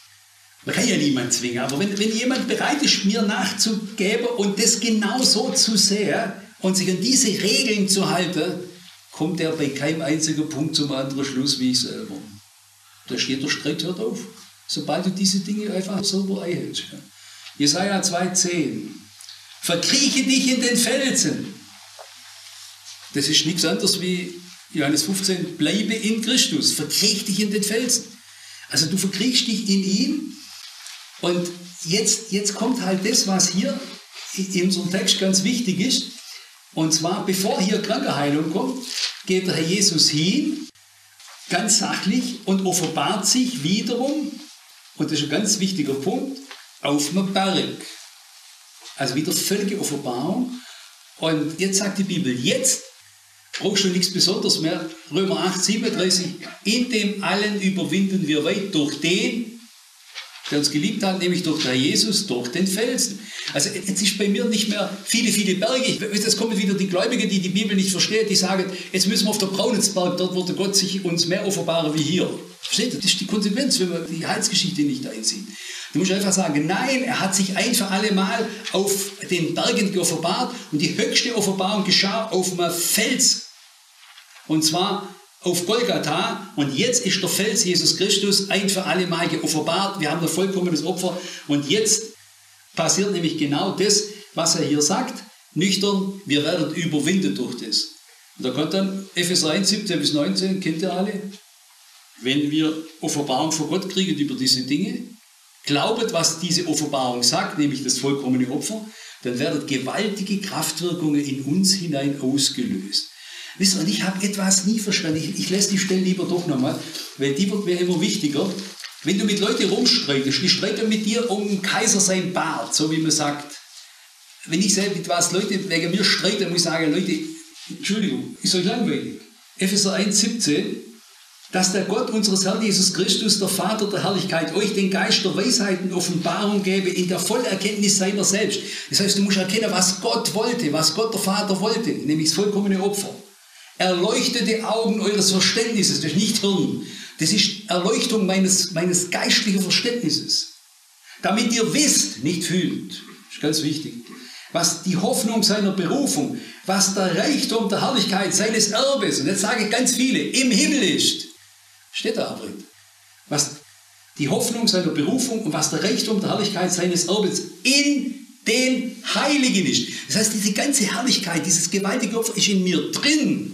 man kann ja niemanden zwingen, aber wenn, wenn jemand bereit ist, mir nachzugeben und das genau so zu sehen und sich an diese Regeln zu halten, kommt er bei keinem einzigen Punkt zum anderen Schluss wie ich selber. Da steht der Streit, hört auf. Sobald du diese Dinge einfach sauber einhältst. Jesaja zwei zehn. Verkrieche dich in den Felsen. Das ist nichts anderes wie Johannes fünfzehn. Bleibe in Christus. Verkriech dich in den Felsen. Also du verkriechst dich in ihm. Und jetzt, jetzt kommt halt das, was hier in unserem Text ganz wichtig ist. Und zwar, bevor hier Krankenheilung kommt, geht der Herr Jesus hin, ganz sachlich, und offenbart sich wiederum, und das ist ein ganz wichtiger Punkt, auf dem Berg. Also wieder völlige Offenbarung. Und jetzt sagt die Bibel, jetzt brauchst du nichts Besonderes mehr. Römer acht, siebenunddreißig, in dem allen überwinden wir weit durch den, der uns geliebt hat, nämlich durch den Jesus, durch den Felsen. Also jetzt ist bei mir nicht mehr viele, viele Berge. Jetzt kommen wieder die Gläubigen, die die Bibel nicht verstehen, die sagen, jetzt müssen wir auf der Braunitzberg, dort würde Gott sich uns mehr offenbaren wie hier. Versteht ihr? Das ist die Konsequenz, wenn man die Heilsgeschichte nicht einzieht. Du musst einfach sagen, nein, er hat sich ein für alle Mal auf den Bergen geoffenbart und die höchste Offenbarung geschah auf einem Fels. Und zwar auf Golgatha, und jetzt ist der Fels Jesus Christus ein für alle Mal geoffenbart. Wir haben ein vollkommenes Opfer und jetzt passiert nämlich genau das, was er hier sagt. Nüchtern, wir werden überwindet durch das. Und da kommt dann Epheser eins, siebzehn bis neunzehn, kennt ihr alle? Wenn wir Offenbarung von Gott kriegen über diese Dinge, glaubet, was diese Offenbarung sagt, nämlich das vollkommene Opfer, dann werden gewaltige Kraftwirkungen in uns hinein ausgelöst. Wisst ihr, und ich habe etwas nie verstanden. Ich, ich lese die Stelle lieber doch nochmal, weil die wird mir immer wichtiger. Wenn du mit Leuten rumstreitest, die streiten mit dir um Kaiser sein Bart, so wie man sagt. Wenn ich sehe, mit was Leute wegen mir streiten, muss ich sagen, Leute, Entschuldigung, ist euch langweilig. Epheser eins, siebzehn, dass der Gott unseres Herrn Jesus Christus, der Vater der Herrlichkeit, euch den Geist der Weisheit und Offenbarung gebe in der Vollerkenntnis seiner selbst. Das heißt, du musst erkennen, was Gott wollte, was Gott der Vater wollte, nämlich das vollkommene Opfer. Erleuchtete Augen eures Verständnisses, das ist nicht Hirn, das ist Erleuchtung meines, meines geistlichen Verständnisses. Damit ihr wisst, nicht fühlt, das ist ganz wichtig, was die Hoffnung seiner Berufung, was der Reichtum der Herrlichkeit seines Erbes, und jetzt sage ich ganz viele, im Himmel ist. Steht da aber. Was die Hoffnung seiner Berufung und was der Reichtum der Herrlichkeit seines Erbes in den Heiligen ist. Das heißt, diese ganze Herrlichkeit, dieses gewaltige Opfer ist in mir drin.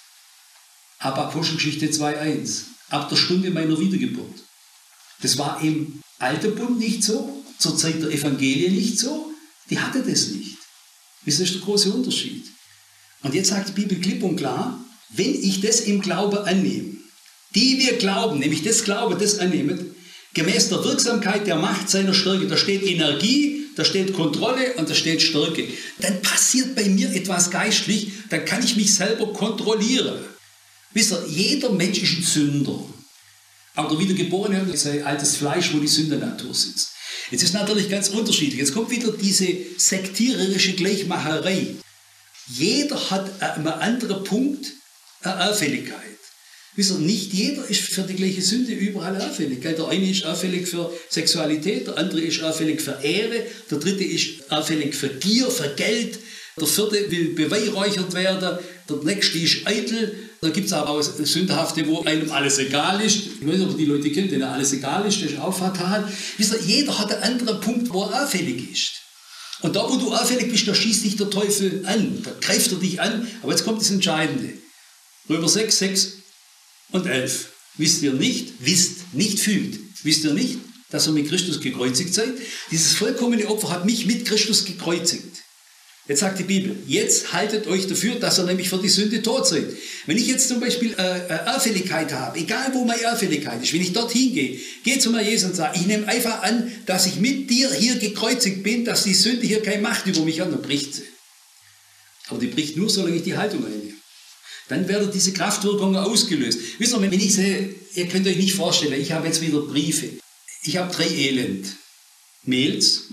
Aber Apostelgeschichte zwei eins, ab der Stunde meiner Wiedergeburt. Das war im Alten Bund nicht so, zur Zeit der Evangelien nicht so. Die hatte das nicht. Das ist der große Unterschied. Und jetzt sagt die Bibel klipp und klar, wenn ich das im Glauben annehme, die wir glauben, nämlich das Glauben, das annehmen, gemäß der Wirksamkeit der Macht seiner Stärke, da steht Energie, da steht Kontrolle und da steht Stärke, dann passiert bei mir etwas geistlich, dann kann ich mich selber kontrollieren. Wisst ihr, jeder Mensch ist ein Sünder. Aber der Wiedergeborene ist ein altes Fleisch, wo die Sündernatur sitzt. Jetzt ist natürlich ganz unterschiedlich. Jetzt kommt wieder diese sektiererische Gleichmacherei. Jeder hat an einem anderen Punkt eine Auffälligkeit. Wisst ihr, nicht jeder ist für die gleiche Sünde überall auffällig. Der eine ist auffällig für Sexualität, der andere ist auffällig für Ehre, der dritte ist auffällig für Gier, für Geld, der vierte will beweihräuchert werden, der nächste ist eitel. Da gibt es aber auch Sündhafte, wo einem alles egal ist. Ich weiß nicht, ob ihr die Leute kennt, denen alles egal ist, das ist auch fatal. Wisst ihr, jeder hat einen anderen Punkt, wo er auffällig ist. Und da, wo du auffällig bist, da schießt dich der Teufel an, da greift er dich an. Aber jetzt kommt das Entscheidende. Römer sechs, sechs und elf. Wisst ihr nicht, wisst, nicht fühlt, wisst ihr nicht, dass ihr mit Christus gekreuzigt seid? Dieses vollkommene Opfer hat mich mit Christus gekreuzigt. Jetzt sagt die Bibel, jetzt haltet euch dafür, dass ihr nämlich für die Sünde tot seid. Wenn ich jetzt zum Beispiel äh, eine Auffälligkeit habe, egal wo meine Auffälligkeit ist, wenn ich dorthin gehe, gehe zu mir Jesus und sage, ich nehme einfach an, dass ich mit dir hier gekreuzigt bin, dass die Sünde hier keine Macht über mich hat, dann bricht sie. Aber die bricht nur, solange ich die Haltung einnehme. Dann werden diese Kraftwirkungen ausgelöst. Wisst ihr, wenn ich sehe, ihr könnt euch nicht vorstellen, ich habe jetzt wieder Briefe. Ich habe drei Elend. Mails,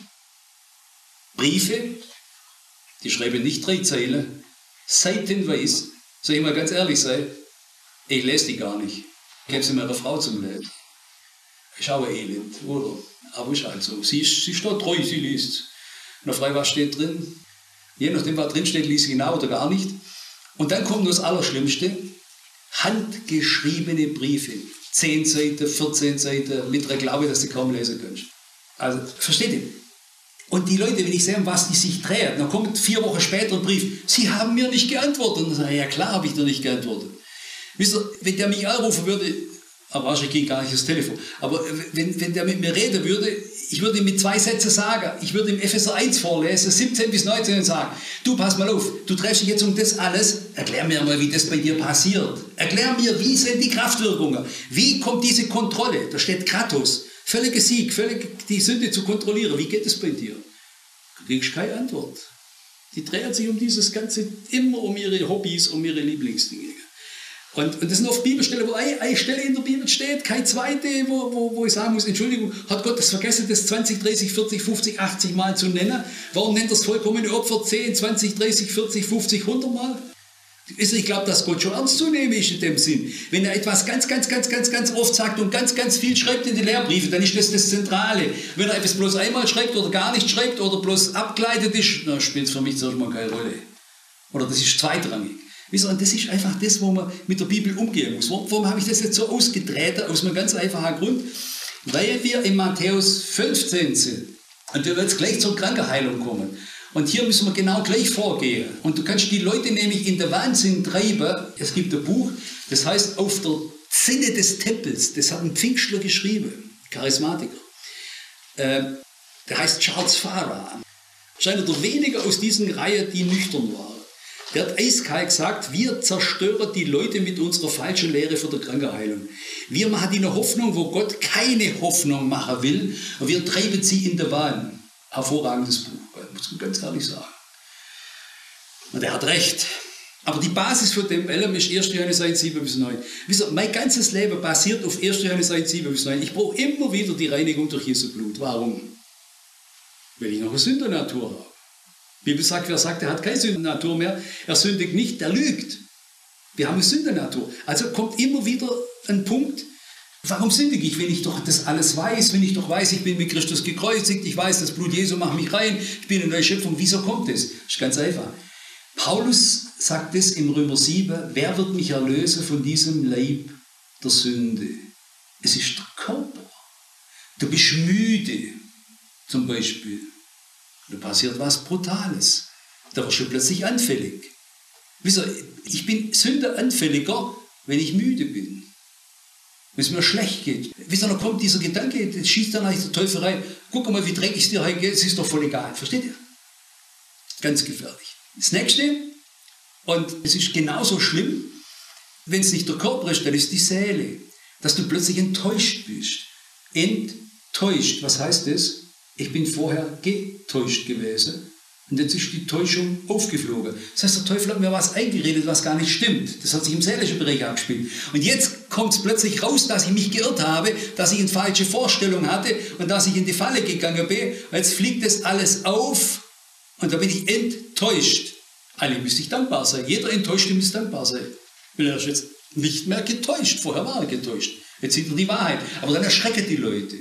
Briefe, die schreiben nicht drei Zeilen, seitenweise. Soll ich mal ganz ehrlich sein, ich lese die gar nicht. Ich gebe sie meiner Frau zum Lesen. Ist auch ein Elend, oder? Aber ist halt so. Sie, ist, sie steht treu, sie liest. Und der Frau, was steht drin? Je nachdem, was drin steht, liest sie genau oder gar nicht. Und dann kommt das Allerschlimmste, handgeschriebene Briefe. Zehn Seiten, vierzehn Seiten, mit einer Glaube, dass du kaum lesen kannst. Also, versteht ihr? Und die Leute, wenn ich sehe, was die sich drehen, dann kommt vier Wochen später ein Brief, sie haben mir nicht geantwortet. Und dann sage ich, ja klar habe ich dir nicht geantwortet. Wisst ihr, wenn der mich anrufen würde, aber wahrscheinlich ging gar nicht das Telefon, aber wenn, wenn der mit mir reden würde, ich würde ihm mit zwei Sätzen sagen, ich würde ihm Epheser eins vorlesen, siebzehn bis neunzehn und sagen, du pass mal auf, du treffst dich jetzt um das alles, erklär mir mal, wie das bei dir passiert. Erklär mir, wie sind die Kraftwirkungen, wie kommt diese Kontrolle, da steht Kratos, völliger Sieg, völlig die Sünde zu kontrollieren, wie geht es bei dir? Du kriegst keine Antwort. Die drehen sich um dieses Ganze, immer um ihre Hobbys, um ihre Lieblingsdinge. Und, und das sind oft Bibelstellen, wo eine, eine Stelle in der Bibel steht, keine zweite, wo, wo, wo ich sagen muss, Entschuldigung, hat Gott das vergessen, das zwanzig, dreißig, vierzig, fünfzig, achtzig Mal zu nennen? Warum nennt er das vollkommene Opfer zehn, zwanzig, dreißig, vierzig, fünfzig, hundert Mal? Ich glaube, dass Gott schon ernst zu nehmen ist in dem Sinn. Wenn er etwas ganz, ganz, ganz, ganz, ganz oft sagt und ganz, ganz viel schreibt in die Lehrbriefe, dann ist das das Zentrale. Wenn er etwas bloß einmal schreibt oder gar nicht schreibt oder bloß abgeleitet ist, dann spielt es für mich zuerst mal keine Rolle. Oder das ist zweitrangig. Und das ist einfach das, wo man mit der Bibel umgehen muss. Warum habe ich das jetzt so ausgedreht? Aus einem ganz einfachen Grund. Weil wir in Matthäus fünfzehn sind. Und wir werden jetzt gleich zur Krankenheilung kommen. Und hier müssen wir genau gleich vorgehen. Und du kannst die Leute nämlich in den Wahnsinn treiben. Es gibt ein Buch, das heißt Auf der Zinne des Tempels. Das hat ein Pfingstler geschrieben, Charismatiker. Äh, der heißt Charles Farah. Das ist einer der wenigen aus diesen Reihen, die nüchtern waren. Der hat eiskalt gesagt, wir zerstören die Leute mit unserer falschen Lehre von der Krankenheilung. Wir machen die eine Hoffnung, wo Gott keine Hoffnung machen will. Und wir treiben sie in den Wahn. Hervorragendes Buch, muss man ganz ehrlich sagen. Und er hat recht. Aber die Basis von dem Elm ist erster Johannes eins, sieben bis neun. Wisst ihr, mein ganzes Leben basiert auf erster Johannes eins, sieben bis neun. Ich brauche immer wieder die Reinigung durch Jesu Blut. Warum? Weil ich noch eine Sündernatur habe. Die Bibel sagt, wer sagt, er hat keine Sündennatur mehr, er sündigt nicht, der lügt. Wir haben eine Sündennatur. Also kommt immer wieder ein Punkt, warum sündige ich, wenn ich doch das alles weiß, wenn ich doch weiß, ich bin mit Christus gekreuzigt, ich weiß, das Blut Jesu macht mich rein, ich bin eine neue Schöpfung. Wieso kommt das? Das ist ganz einfach. Paulus sagt es im Römer sieben, wer wird mich erlösen von diesem Leib der Sünde? Es ist der Körper. Du bist müde, zum Beispiel. Da passiert was Brutales. Da wirst du plötzlich anfällig. Wisst ihr, ich bin sündeanfälliger, wenn ich müde bin. Wenn es mir schlecht geht. Wisst ihr, da kommt dieser Gedanke, das schießt dann eigentlich der Teufel rein. Guck mal, wie dreckig es dir heute geht, es ist doch voll egal. Versteht ihr? Ganz gefährlich. Das nächste, und es ist genauso schlimm, wenn es nicht der Körper ist, dann ist die Seele. Dass du plötzlich enttäuscht bist. Enttäuscht, was heißt das? Ich bin vorher getäuscht gewesen und jetzt ist die Täuschung aufgeflogen. Das heißt, der Teufel hat mir was eingeredet, was gar nicht stimmt. Das hat sich im seelischen Bereich abgespielt. Und jetzt kommt es plötzlich raus, dass ich mich geirrt habe, dass ich eine falsche Vorstellung hatte und dass ich in die Falle gegangen bin. Und jetzt fliegt das alles auf und da bin ich enttäuscht. Alle müsste ich dankbar sein. Jeder Enttäuschte müsste dankbar sein. Weil er ist jetzt nicht mehr getäuscht. Vorher war er getäuscht. Jetzt sieht er die Wahrheit. Aber dann erschrecken die Leute.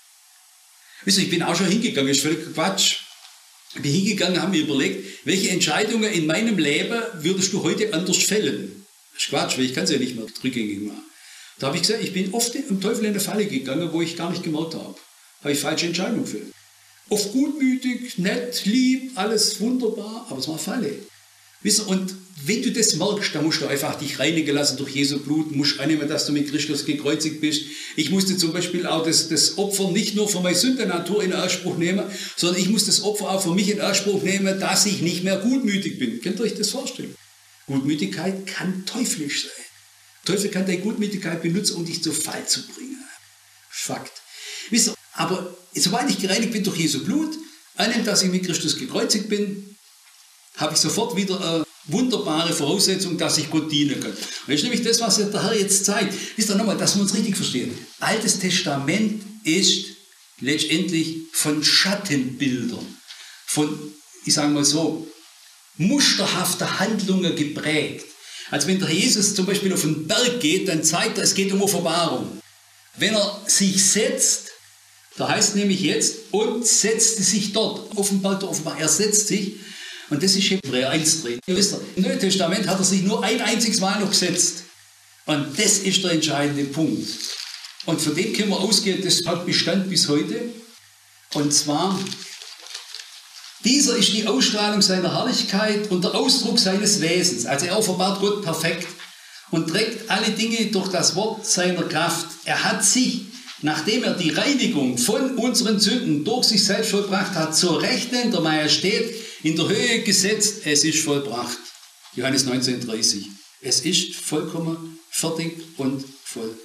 Wisst ihr, ich bin auch schon hingegangen, das ist völlig Quatsch. Ich bin hingegangen, habe mir überlegt, welche Entscheidungen in meinem Leben würdest du heute anders fällen? Das ist Quatsch, weil ich kann es ja nicht mehr rückgängig machen. Da habe ich gesagt, ich bin oft im Teufel in eine Falle gegangen, wo ich gar nicht gemerkt habe. Habe ich falsche Entscheidungen gefällt. Oft gutmütig, nett, lieb, alles wunderbar, aber es war eine Falle. Wisst ihr, und wenn du das merkst, dann musst du einfach dich reinigen lassen durch Jesu Blut, musst annehmen, dass du mit Christus gekreuzigt bist. Ich musste zum Beispiel auch das, das Opfer nicht nur für meine Sündennatur in Anspruch nehmen, sondern ich muss das Opfer auch für mich in Anspruch nehmen, dass ich nicht mehr gutmütig bin. Könnt ihr euch das vorstellen? Gutmütigkeit kann teuflisch sein. Der Teufel kann deine Gutmütigkeit benutzen, um dich zu Fall zu bringen. Fakt. Wisst ihr, aber sobald ich gereinigt bin durch Jesu Blut, annehme, dass ich mit Christus gekreuzigt bin, habe ich sofort wieder eine wunderbare Voraussetzung, dass ich Gott dienen kann. Und das ist nämlich das, was der Herr jetzt zeigt. Wisst ihr nochmal, dass wir uns richtig verstehen. Altes Testament ist letztendlich von Schattenbildern, von, ich sage mal so, musterhafter Handlungen geprägt. Also wenn der Jesus zum Beispiel auf den Berg geht, dann zeigt er, es geht um Offenbarung. Wenn er sich setzt, da heißt nämlich jetzt, und setzte sich dort, auf den Berg der Offenbarung, er setzt sich. Und das ist Hebräer eins drin. Ihr wisst, im Neuen Testament hat er sich nur ein einziges Mal noch gesetzt. Und das ist der entscheidende Punkt. Und von dem können wir ausgehen, das hat Bestand bis heute. Und zwar, dieser ist die Ausstrahlung seiner Herrlichkeit und der Ausdruck seines Wesens. Also er offenbart Gott perfekt und trägt alle Dinge durch das Wort seiner Kraft. Er hat sich, nachdem er die Reinigung von unseren Sünden durch sich selbst vollbracht hat, zur Rechten der Majestät in der Höhe gesetzt, es ist vollbracht. Johannes neunzehn dreißig. Es ist vollkommen fertig und vollbracht.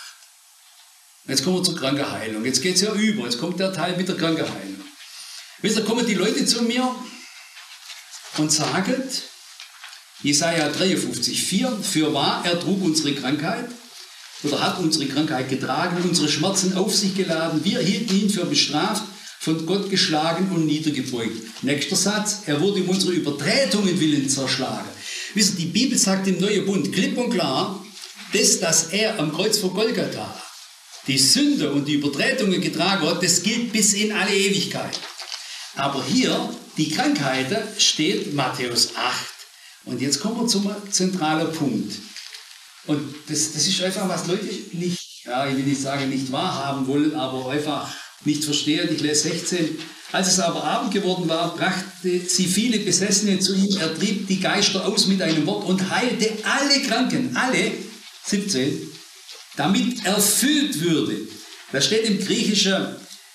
Jetzt kommen wir zur Krankenheilung. Jetzt geht es ja über. Jetzt kommt der Teil mit der Krankenheilung. Wisst ihr, kommen die Leute zu mir und sagen, Jesaja dreiundfünfzig, vier. Für wahr, er trug unsere Krankheit oder hat unsere Krankheit getragen, unsere Schmerzen auf sich geladen. Wir hielten ihn für bestraft, von Gott geschlagen und niedergebeugt. Nächster Satz, er wurde um unsere Übertretungen willen zerschlagen. Wisst ihr, die Bibel sagt im Neuen Bund klipp und klar, das, dass er am Kreuz von Golgatha die Sünde und die Übertretungen getragen hat, das gilt bis in alle Ewigkeit. Aber hier, die Krankheiten, steht Matthäus acht. Und jetzt kommen wir zum zentralen Punkt. Und das, das ist einfach, was Leute nicht, ja, ich will nicht sagen, nicht wahrhaben wollen, aber einfach nicht verstehen. Ich lese sechzehn. Als es aber Abend geworden war, brachte sie viele Besessene zu ihm. Er trieb die Geister aus mit einem Wort und heilte alle Kranken, alle, siebzehn, damit erfüllt würde. Das steht im Griechischen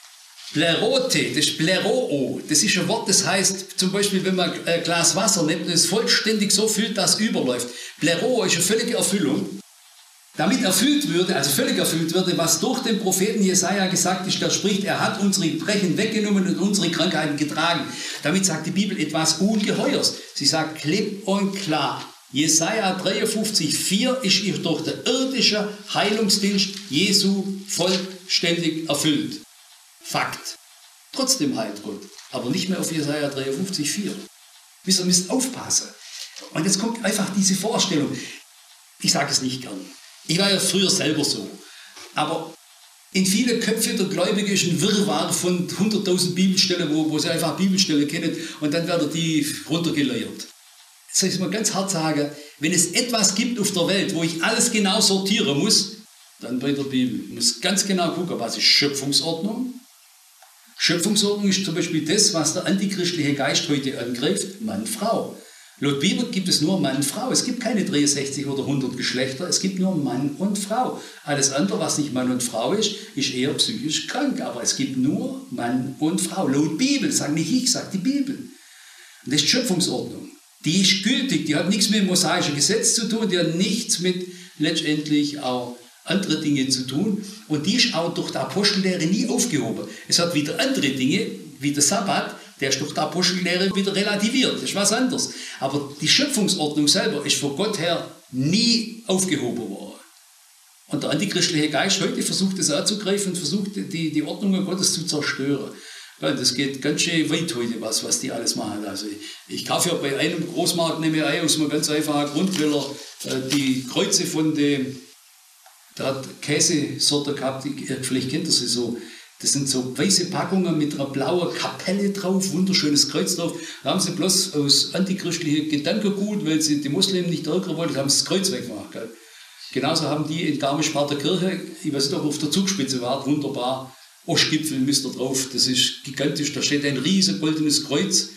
Plerote, das ist Pleroo. Das ist ein Wort, das heißt zum Beispiel, wenn man ein Glas Wasser nimmt und es vollständig so füllt, dass es überläuft. Pleroo ist eine völlige Erfüllung. Damit erfüllt würde, also völlig erfüllt würde, was durch den Propheten Jesaja gesagt ist, der spricht, er hat unsere Gebrechen weggenommen und unsere Krankheiten getragen. Damit sagt die Bibel etwas Ungeheuers. Sie sagt klipp und klar, Jesaja dreiundfünfzig, vier ist durch den irdischen Heilungsdienst Jesu vollständig erfüllt. Fakt. Trotzdem heilt Gott, aber nicht mehr auf Jesaja dreiundfünfzig, vier. Wisst ihr, müsst aufpassen. Und jetzt kommt einfach diese Vorstellung. Ich sage es nicht gern. Ich war ja früher selber so. Aber in viele Köpfe der Gläubigen ist ein Wirrwarr von hunderttausend Bibelstellen, wo, wo sie einfach Bibelstellen kennen und dann werden die runtergeleiert. Jetzt soll ich mal ganz hart sagen, wenn es etwas gibt auf der Welt, wo ich alles genau sortieren muss, dann bei der Bibel. Ich muss ganz genau gucken, was ist Schöpfungsordnung? Schöpfungsordnung ist zum Beispiel das, was der antichristliche Geist heute angreift, Mann, Frau. Laut Bibel gibt es nur Mann, Frau. Es gibt keine dreiundsechzig oder hundert Geschlechter, es gibt nur Mann und Frau. Alles andere, was nicht Mann und Frau ist, ist eher psychisch krank. Aber es gibt nur Mann und Frau. Laut Bibel, sag nicht ich, sagt die Bibel. Und das ist Schöpfungsordnung. Die ist gültig, die hat nichts mit dem mosaischen Gesetz zu tun, die hat nichts mit letztendlich auch andere Dinge zu tun. Und die ist auch durch die Apostellehre nie aufgehoben. Es hat wieder andere Dinge, wie der Sabbat, der ist durch die Apostellehre wieder relativiert. Das ist was anderes. Aber die Schöpfungsordnung selber ist von Gott her nie aufgehoben worden. Und der antichristliche Geist heute versucht es anzugreifen und versucht die, die Ordnungen Gottes zu zerstören. Ja, das geht ganz schön weit heute, was, was die alles machen. Also ich, ich kaufe ja bei einem Großmarkt nehme ein aus einem ganz einfachen Grund, weil er äh, die Kreuze von dem, der hat Käsesorte gehabt, die, vielleicht kennt ihr sie so. Das sind so weiße Packungen mit einer blauen Kapelle drauf, wunderschönes Kreuz drauf. Da haben sie bloß aus antichristlichen Gedankengut, weil sie die Muslimen nicht ärgern wollten, haben sie das Kreuz weggemacht. Gell? Genauso haben die in Garmisch-Partenkirche, ich weiß nicht, ob auf der Zugspitze war, wunderbar, Ostgipfel müsst ihr drauf, das ist gigantisch, da steht ein riesen goldenes Kreuz.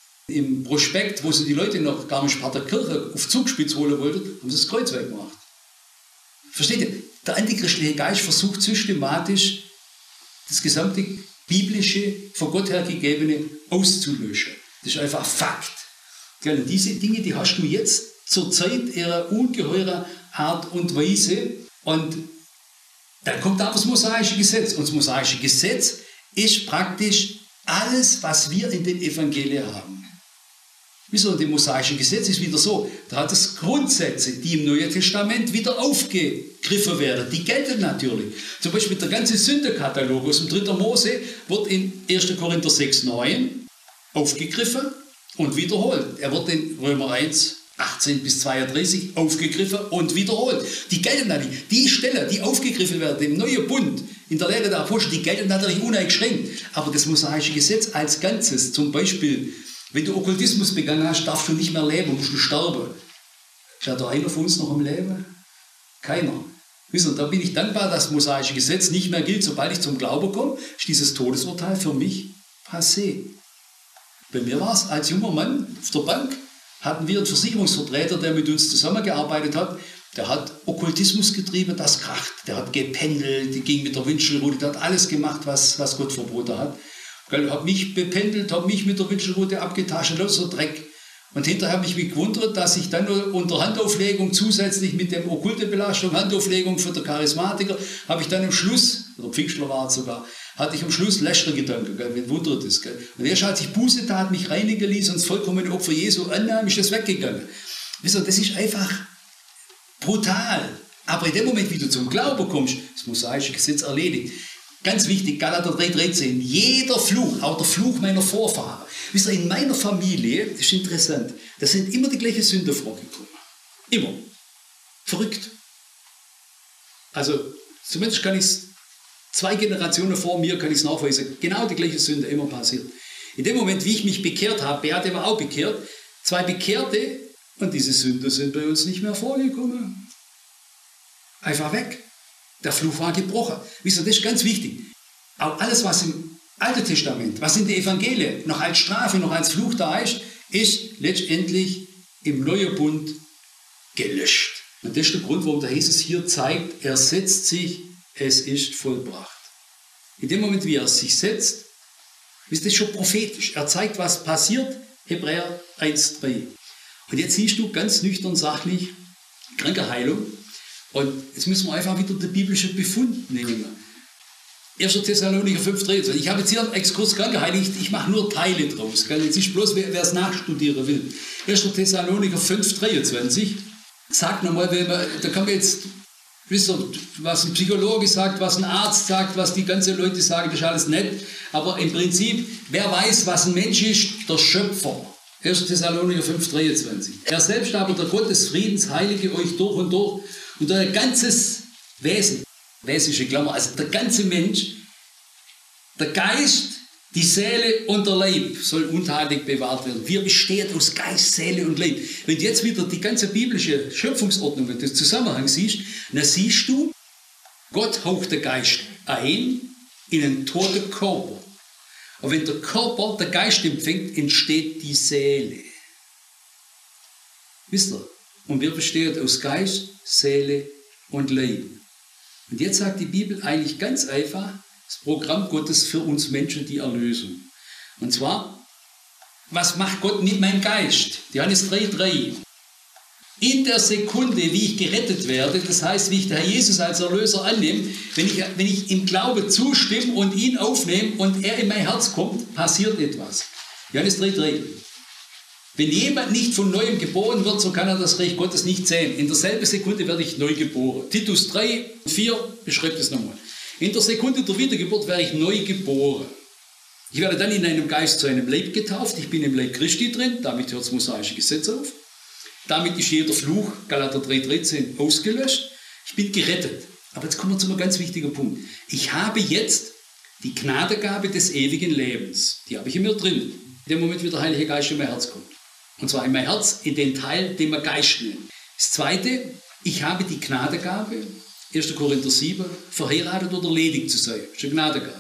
Im Prospekt, wo sie die Leute nach Garmisch-Partenkirche auf Zugspitze holen wollten, haben sie das Kreuz weggemacht. Versteht ihr? Der antichristliche Geist versucht systematisch, das gesamte biblische, von Gott her gegebene auszulöschen. Das ist einfach Fakt. Und diese Dinge, die hast du jetzt zur Zeit ihrer ungeheurer Art und Weise. Und dann kommt aber das mosaische Gesetz. Und das mosaische Gesetz ist praktisch alles, was wir in den Evangelien haben. Wieso? Das mosaische Gesetz ist wieder so, da hat es Grundsätze, die im Neuen Testament wieder aufgegriffen werden. Die gelten natürlich. Zum Beispiel der ganze Sündekatalog aus dem dritten Mose wird in erster Korinther sechs, neun aufgegriffen und wiederholt. Er wird in Römer eins, achtzehn bis zweiunddreißig aufgegriffen und wiederholt. Die gelten natürlich. Die Stellen, die aufgegriffen werden im Neuen Bund, in der Lehre der Apostel, die gelten natürlich uneingeschränkt. Aber das mosaische Gesetz als Ganzes, zum Beispiel, wenn du Okkultismus begangen hast, darfst du nicht mehr leben, musst du sterben. Ist da einer von uns noch am Leben? Keiner. Wisst ihr, da bin ich dankbar, dass das mosaische Gesetz nicht mehr gilt. Sobald ich zum Glauben komme, ist dieses Todesurteil für mich passé. Bei mir war es als junger Mann auf der Bank, hatten wir einen Versicherungsvertreter, der mit uns zusammengearbeitet hat. Der hat Okkultismus getrieben, das kracht. Der hat gependelt, die ging mit der Wünschelrute, der hat alles gemacht, was, was Gott verboten hat. Ich habe mich bependelt, habe mich mit der Wünschelrute abgetascht, so Dreck. Und hinterher habe ich mich gewundert, dass ich dann unter Handauflegung zusätzlich mit der okkulte Belastung, Handauflegung für den Charismatiker, habe ich dann am Schluss, oder Pfingstler war es sogar, hatte ich am Schluss Lästergedanken, wen wundert das? Gell? Und erst als ich Buße tat, mich reinigen ließ und das vollkommene Opfer Jesu annahm, ist das weggegangen. Wisst ihr, das ist einfach brutal. Aber in dem Moment, wie du zum Glauben kommst, das mosaische Gesetz erledigt. Ganz wichtig, Galater drei dreizehn, jeder Fluch, auch der Fluch meiner Vorfahren. Wisst ihr, in meiner Familie, das ist interessant, da sind immer die gleichen Sünder vorgekommen. Immer. Verrückt. Also, zumindest kann ich es, zwei Generationen vor mir kann ich es nachweisen, genau die gleiche Sünde immer passiert. In dem Moment, wie ich mich bekehrt habe, Beate war auch bekehrt, zwei Bekehrte und diese Sünder sind bei uns nicht mehr vorgekommen. Einfach weg. Der Fluch war gebrochen. Wisst ihr, das ist ganz wichtig. Auch alles, was im Alten Testament, was in den Evangelien noch als Strafe, noch als Fluch da ist, ist letztendlich im neuen Bund gelöscht. Und das ist der Grund, warum der Jesus hier zeigt, er setzt sich, es ist vollbracht. In dem Moment, wie er sich setzt, ist das schon prophetisch. Er zeigt, was passiert, Hebräer eins drei. Und jetzt siehst du ganz nüchtern sachlich Krankenheilung. Und jetzt müssen wir einfach wieder den biblischen Befund nehmen. erster Thessalonicher fünf dreiundzwanzig. Ich habe jetzt hier einen Exkurs Krankenheilung, ich, ich mache nur Teile draus. Jetzt ist bloß, wer es nachstudieren will. erster Thessalonicher fünf dreiundzwanzig. Sagt nochmal, da kann man jetzt, wisst ihr, was ein Psychologe sagt, was ein Arzt sagt, was die ganzen Leute sagen, das ist alles nett. Aber im Prinzip, wer weiß, was ein Mensch ist? Der Schöpfer. erster Thessalonicher fünf dreiundzwanzig. Er selbst aber, der Gott des Friedens, heilige euch durch und durch und euer ganzes Wesen, wesische Klammer, also der ganze Mensch, der Geist, die Seele und der Leib soll untadelig bewahrt werden. Wir bestehen aus Geist, Seele und Leib. Wenn du jetzt wieder die ganze biblische Schöpfungsordnung, wenn du den Zusammenhang siehst, dann siehst du, Gott haucht den Geist ein in einen toten Körper. Und wenn der Körper den Geist empfängt, entsteht die Seele. Wisst ihr? Und wir bestehen aus Geist, Seele und Leib. Und jetzt sagt die Bibel eigentlich ganz einfach, das Programm Gottes für uns Menschen, die Erlösung. Und zwar, was macht Gott mit meinem Geist? Johannes drei drei. In der Sekunde, wie ich gerettet werde, das heißt, wie ich den Herr Jesus als Erlöser annehme, wenn ich, wenn ich im Glauben zustimme und ihn aufnehme und er in mein Herz kommt, passiert etwas. Johannes drei drei. Wenn jemand nicht von Neuem geboren wird, so kann er das Reich Gottes nicht sehen. In derselben Sekunde werde ich neu geboren. Titus drei vier beschreibt es nochmal. In der Sekunde der Wiedergeburt werde ich neu geboren. Ich werde dann in einem Geist zu einem Leib getauft. Ich bin im Leib Christi drin. Damit hört das mosaische Gesetz auf. Damit ist jeder Fluch, Galater drei dreizehn, ausgelöscht. Ich bin gerettet. Aber jetzt kommen wir zu einem ganz wichtigen Punkt. Ich habe jetzt die Gnadengabe des ewigen Lebens. Die habe ich in mir drin. In dem Moment, wie der Heilige Geist in mein Herz kommt. Und zwar in mein Herz, in den Teil, den wir Geist nennen. Das Zweite, ich habe die Gnadengabe, erster Korinther sieben, verheiratet oder ledig zu sein. Das ist eine Gnadengabe.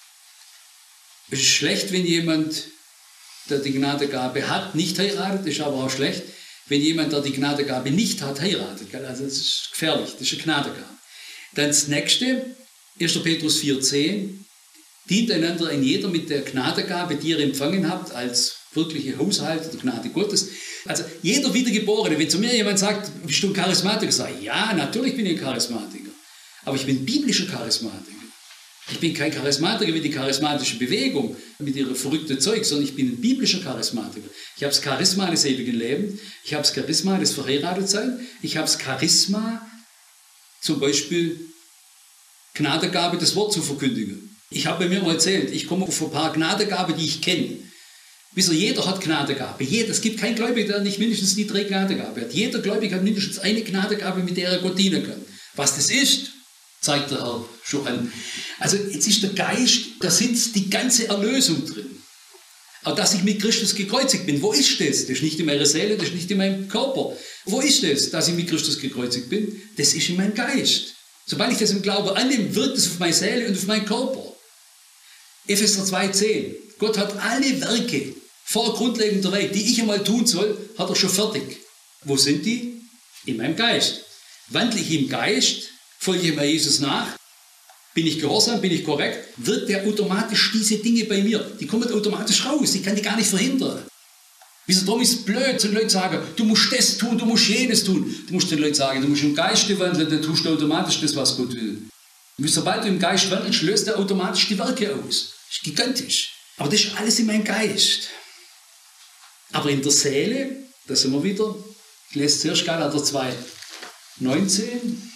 Es ist schlecht, wenn jemand, der die Gnadengabe hat, nicht heiratet. Es ist aber auch schlecht, wenn jemand, der die Gnadengabe nicht hat, heiratet. Also das ist gefährlich, das ist eine Gnadengabe. Dann das nächste, erster Petrus vier zehn, dient einander ein jeder mit der Gnadengabe, die ihr empfangen habt, als wirkliche Haushalte der Gnade Gottes. Also jeder Wiedergeborene, wenn zu mir jemand sagt, bist du ein Charismatiker? Sage ich, ja, natürlich bin ich ein Charismatiker. Aber ich bin biblischer Charismatiker. Ich bin kein Charismatiker wie die charismatische Bewegung mit ihrem verrückten Zeug, sondern ich bin ein biblischer Charismatiker. Ich habe das Charisma des ewigen Lebens, ich habe das Charisma des Verheiratetseins, ich habe das Charisma, zum Beispiel Gnadengabe, das Wort zu verkündigen. Ich habe mir mal erzählt, ich komme auf ein paar Gnadengaben, die ich kenne. Wisst ihr, jeder hat Gnadengabe. Jeder. Es gibt keinen Gläubigen, der nicht mindestens die drei Gnadengaben hat. Jeder Gläubige hat mindestens eine Gnadengabe, mit der er Gott dienen kann. Was das ist, zeigt der Herr schon an. Also jetzt ist der Geist, da sitzt die ganze Erlösung drin. Aber dass ich mit Christus gekreuzigt bin, wo ist das? Das ist nicht in meiner Seele, das ist nicht in meinem Körper. Wo ist das, dass ich mit Christus gekreuzigt bin? Das ist in meinem Geist. Sobald ich das im Glauben annehme, wirkt es auf meine Seele und auf meinen Körper. Epheser zwei zehn. Gott hat alle Werke vor grundlegender Welt, die ich einmal tun soll, hat er schon fertig. Wo sind die? In meinem Geist. Wandle ich im Geist, folge ich mal Jesus nach, bin ich gehorsam, bin ich korrekt, wirkt er automatisch diese Dinge bei mir. Die kommen automatisch raus, ich kann die gar nicht verhindern. Wieso darum ist es blöd, wenn Leute sagen, du musst das tun, du musst jenes tun. Du musst den Leuten sagen, du musst im Geist wandeln, dann tust du automatisch das, was Gott will. Und sobald du im Geist wandelst, löst er automatisch die Werke aus. Das ist gigantisch. Aber das ist alles in meinem Geist. Aber in der Seele, da sind wir wieder, Ich lese zuerst Galater zwei, neunzehn.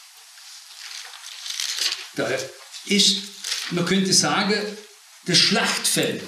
Da ist, man könnte sagen, das Schlachtfeld.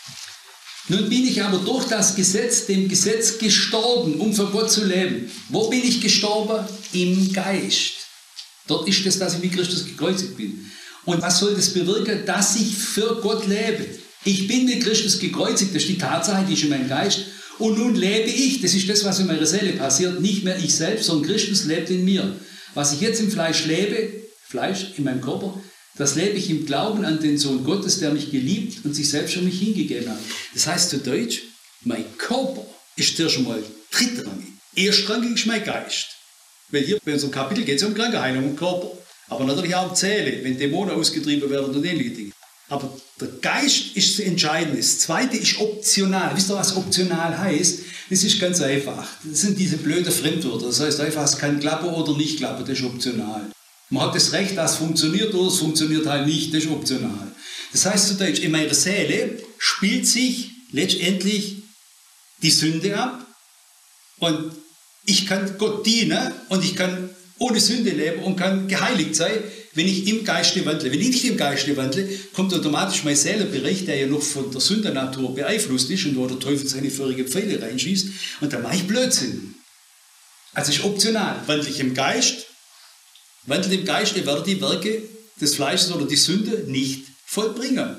Nun bin ich aber durch das Gesetz, dem Gesetz gestorben, um für Gott zu leben. Wo bin ich gestorben? Im Geist. Dort ist es, dass ich mit Christus gekreuzigt bin. Und was soll das bewirken? Dass ich für Gott lebe. Ich bin mit Christus gekreuzigt, das ist die Tatsache, die ist in meinem Geist. Und nun lebe ich, das ist das, was in meiner Seele passiert, nicht mehr ich selbst, sondern Christus lebt in mir. Was ich jetzt im Fleisch lebe, Fleisch in meinem Körper, das lebe ich im Glauben an den Sohn Gottes, der mich geliebt und sich selbst für mich hingegeben hat. Das heißt zu Deutsch, mein Körper ist zuerst einmal drittrangig. Erstrangig ist mein Geist. Weil hier bei unserem Kapitel geht es um Krankenheilung und Körper. Aber natürlich auch um Seele, wenn Dämonen ausgetrieben werden und ähnliche Dinge. Aber der Geist ist das Entscheidende. Das Zweite ist optional. Wisst ihr, was optional heißt? Das ist ganz einfach. Das sind diese blöden Fremdwörter. Das heißt einfach, es kann klappen oder nicht klappen. Das ist optional. Man hat das Recht, dass es funktioniert oder es funktioniert halt nicht. Das ist optional. Das heißt zu Deutsch, in meiner Seele spielt sich letztendlich die Sünde ab. Und ich kann Gott dienen und ich kann ohne Sünde leben und kann geheiligt sein, wenn ich im Geiste wandle. Wenn ich nicht im Geiste wandle, kommt automatisch mein Seelenbereich, der ja noch von der Sündennatur beeinflusst ist und wo der Teufel seine feurigen Pfeile reinschießt, und dann mache ich Blödsinn. Also ist optional. Wandle ich im Geist, wandle im Geiste, werde die Werke des Fleisches oder die Sünde nicht vollbringen.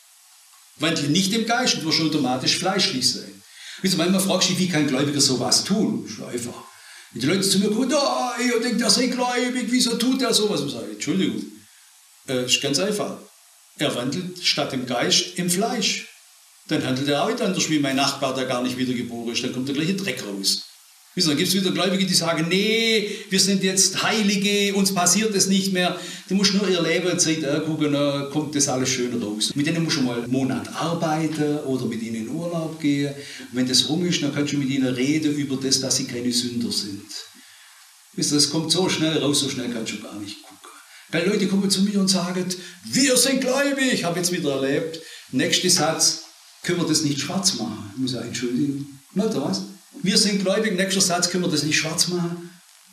Wandle nicht im Geist und wirst automatisch fleischlich sein. Wisst ihr, manchmal fragst du dich, wie kann ein Gläubiger sowas tun? Das ist einfach. Wenn die Leute zu mir kommen, oh, ihr denkt, er sei gläubig, wieso tut er sowas? Und ich sage, Entschuldigung, äh, ist ganz einfach. Er wandelt statt im Geist im Fleisch. Dann handelt er auch nicht anders wie mein Nachbar, der gar nicht wiedergeboren ist. Dann kommt der gleiche Dreck raus. Wisst ihr, dann gibt es wieder Gläubige, die sagen, nee, wir sind jetzt Heilige, uns passiert das nicht mehr. Du musst nur ihr Leben und Zeit angucken, dann kommt das alles schön raus. Mit denen musst du mal einen Monat arbeiten oder mit ihnen in Urlaub gehen. Und wenn das rum ist, dann kannst du mit ihnen reden über das, dass sie keine Sünder sind. Wisst ihr, das kommt so schnell raus, so schnell kannst du gar nicht gucken. Weil Leute kommen zu mir und sagen, wir sind gläubig, ich habe jetzt wieder erlebt. Nächster Satz, können wir das nicht schwarz machen? Ich muss sagen, Entschuldigung, oder was? Wir sind gläubig, nächster Satz, können wir das nicht schwarz machen?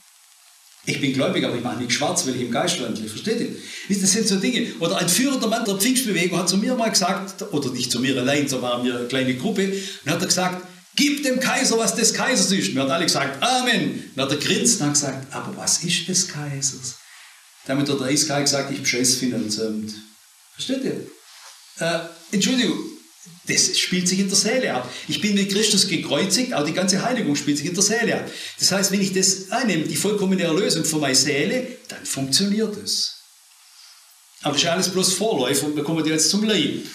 Ich bin gläubig, aber ich mache nicht schwarz, weil ich im Geist wandle. Versteht ihr? Das sind so Dinge. Oder ein führender Mann der Pfingstbewegung hat zu mir mal gesagt, oder nicht zu mir allein, so waren wir eine kleine Gruppe, und hat er gesagt, gib dem Kaiser, was des Kaisers ist. Und wir haben alle gesagt, Amen. Und hat er grinst und hat gesagt, aber was ist des Kaisers? Damit hat der Eiskalt gesagt, ich bescheiß Finanzamt. Versteht ihr? Äh, Entschuldigung. Das spielt sich in der Seele ab. Ich bin mit Christus gekreuzigt, auch die ganze Heiligung spielt sich in der Seele ab. Das heißt, wenn ich das annehme, die vollkommene Erlösung für meine Seele, dann funktioniert es. Aber das ist alles bloß Vorläufer und wir kommen jetzt zum Leib.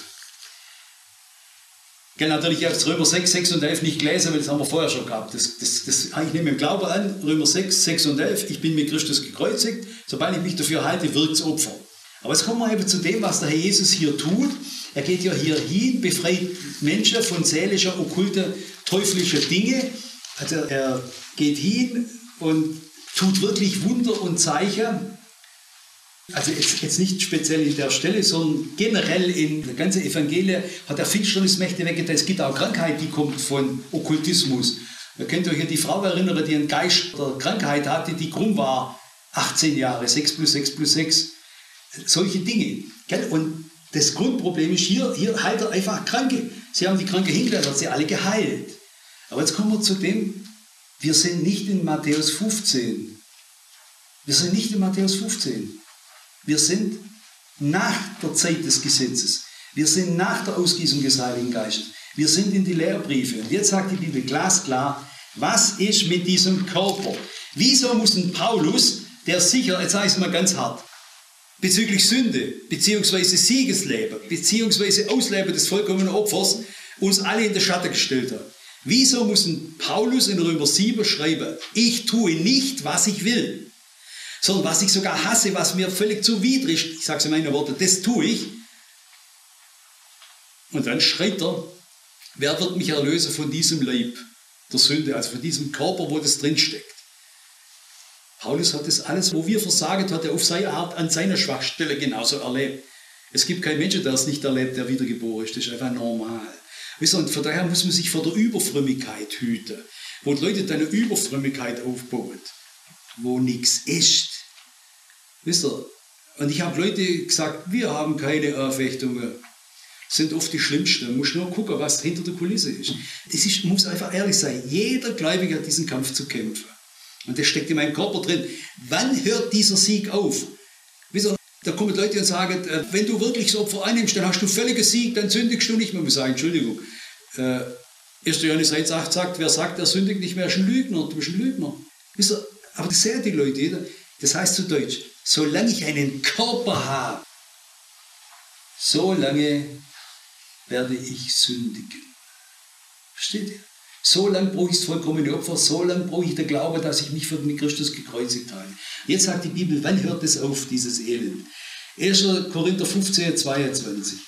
Ich kann natürlich jetzt Römer sechs, sechs und elf nicht lesen, weil das haben wir vorher schon gehabt. Das, das, das, ich nehme im Glauben an, Römer sechs, sechs und elf, ich bin mit Christus gekreuzigt, sobald ich mich dafür halte, wirkt es Opfer. Aber jetzt kommen wir eben zu dem, was der Herr Jesus hier tut. Er geht ja hier hin, befreit Menschen von seelischer, okkulter, teuflischer Dinge. Also er geht hin und tut wirklich Wunder und Zeichen. Also jetzt, jetzt nicht speziell in der Stelle, sondern generell in der ganzen Evangelie hat er Finsternismächte weggetan. Es gibt auch Krankheit, die kommt von Okkultismus. Ihr könnt euch an die Frau erinnern, die einen Geist der Krankheit hatte, die krumm war, achtzehn Jahre, sechs plus sechs plus sechs. Solche Dinge. Und das Grundproblem ist, hier, hier heilt er einfach Kranke. Sie haben die Kranke hingelegt, hat sie alle geheilt. Aber jetzt kommen wir zu dem, wir sind nicht in Matthäus fünfzehn. Wir sind nicht in Matthäus fünfzehn. Wir sind nach der Zeit des Gesetzes. Wir sind nach der Ausgießung des Heiligen Geistes. Wir sind in die Lehrbriefe. Und jetzt sagt die Bibel glasklar, was ist mit diesem Körper? Wieso muss ein Paulus, der sicher, jetzt sage ich es mal ganz hart, bezüglich Sünde, beziehungsweise Siegesleben, beziehungsweise Ausleben des vollkommenen Opfers uns alle in den Schatten gestellt hat. Wieso muss ein Paulus in Römer sieben schreiben, ich tue nicht, was ich will, sondern was ich sogar hasse, was mir völlig zuwider ist, ich sage es in meinen Worten, das tue ich. Und dann schreibt er, wer wird mich erlösen von diesem Leib der Sünde, also von diesem Körper, wo das drinsteckt. Paulus hat das alles, wo wir versagen, hat er auf seine Art an seiner Schwachstelle genauso erlebt. Es gibt keinen Menschen, der es nicht erlebt, der wiedergeboren ist. Das ist einfach normal. Und von daher muss man sich vor der Überfrömmigkeit hüten. wo die Leute dann eine Überfrömmigkeit aufbauen, wo nichts ist. Wisst ihr? Und ich habe Leute gesagt, wir haben keine Anfechtungen. Das sind oft die schlimmsten. Man muss nur gucken, was hinter der Kulisse ist. Das ist, muss einfach ehrlich sein. Jeder Gläubige hat diesen Kampf zu kämpfen. Und das steckt in meinem Körper drin. Wann hört dieser Sieg auf? Wisst ihr, da kommen Leute und sagen, wenn du wirklich das Opfer annimmst, dann hast du völliges Sieg, dann sündigst du nicht mehr. Ich sage, Entschuldigung. Äh, erster Johannes eins acht sagt, wer sagt, er sündigt nicht mehr, ist ein Lügner. Du bist ein Lügner. Wisst ihr, aber das sehen die Leute. Das heißt zu Deutsch, solange ich einen Körper habe, solange werde ich sündigen. Versteht ihr? So lange brauche ich das vollkommene Opfer, so lange brauche ich den Glauben, dass ich mich für den Christus gekreuzigt habe. Jetzt sagt die Bibel, wann hört es auf, dieses Elend? erster Korinther fünfzehn, zweiundzwanzig.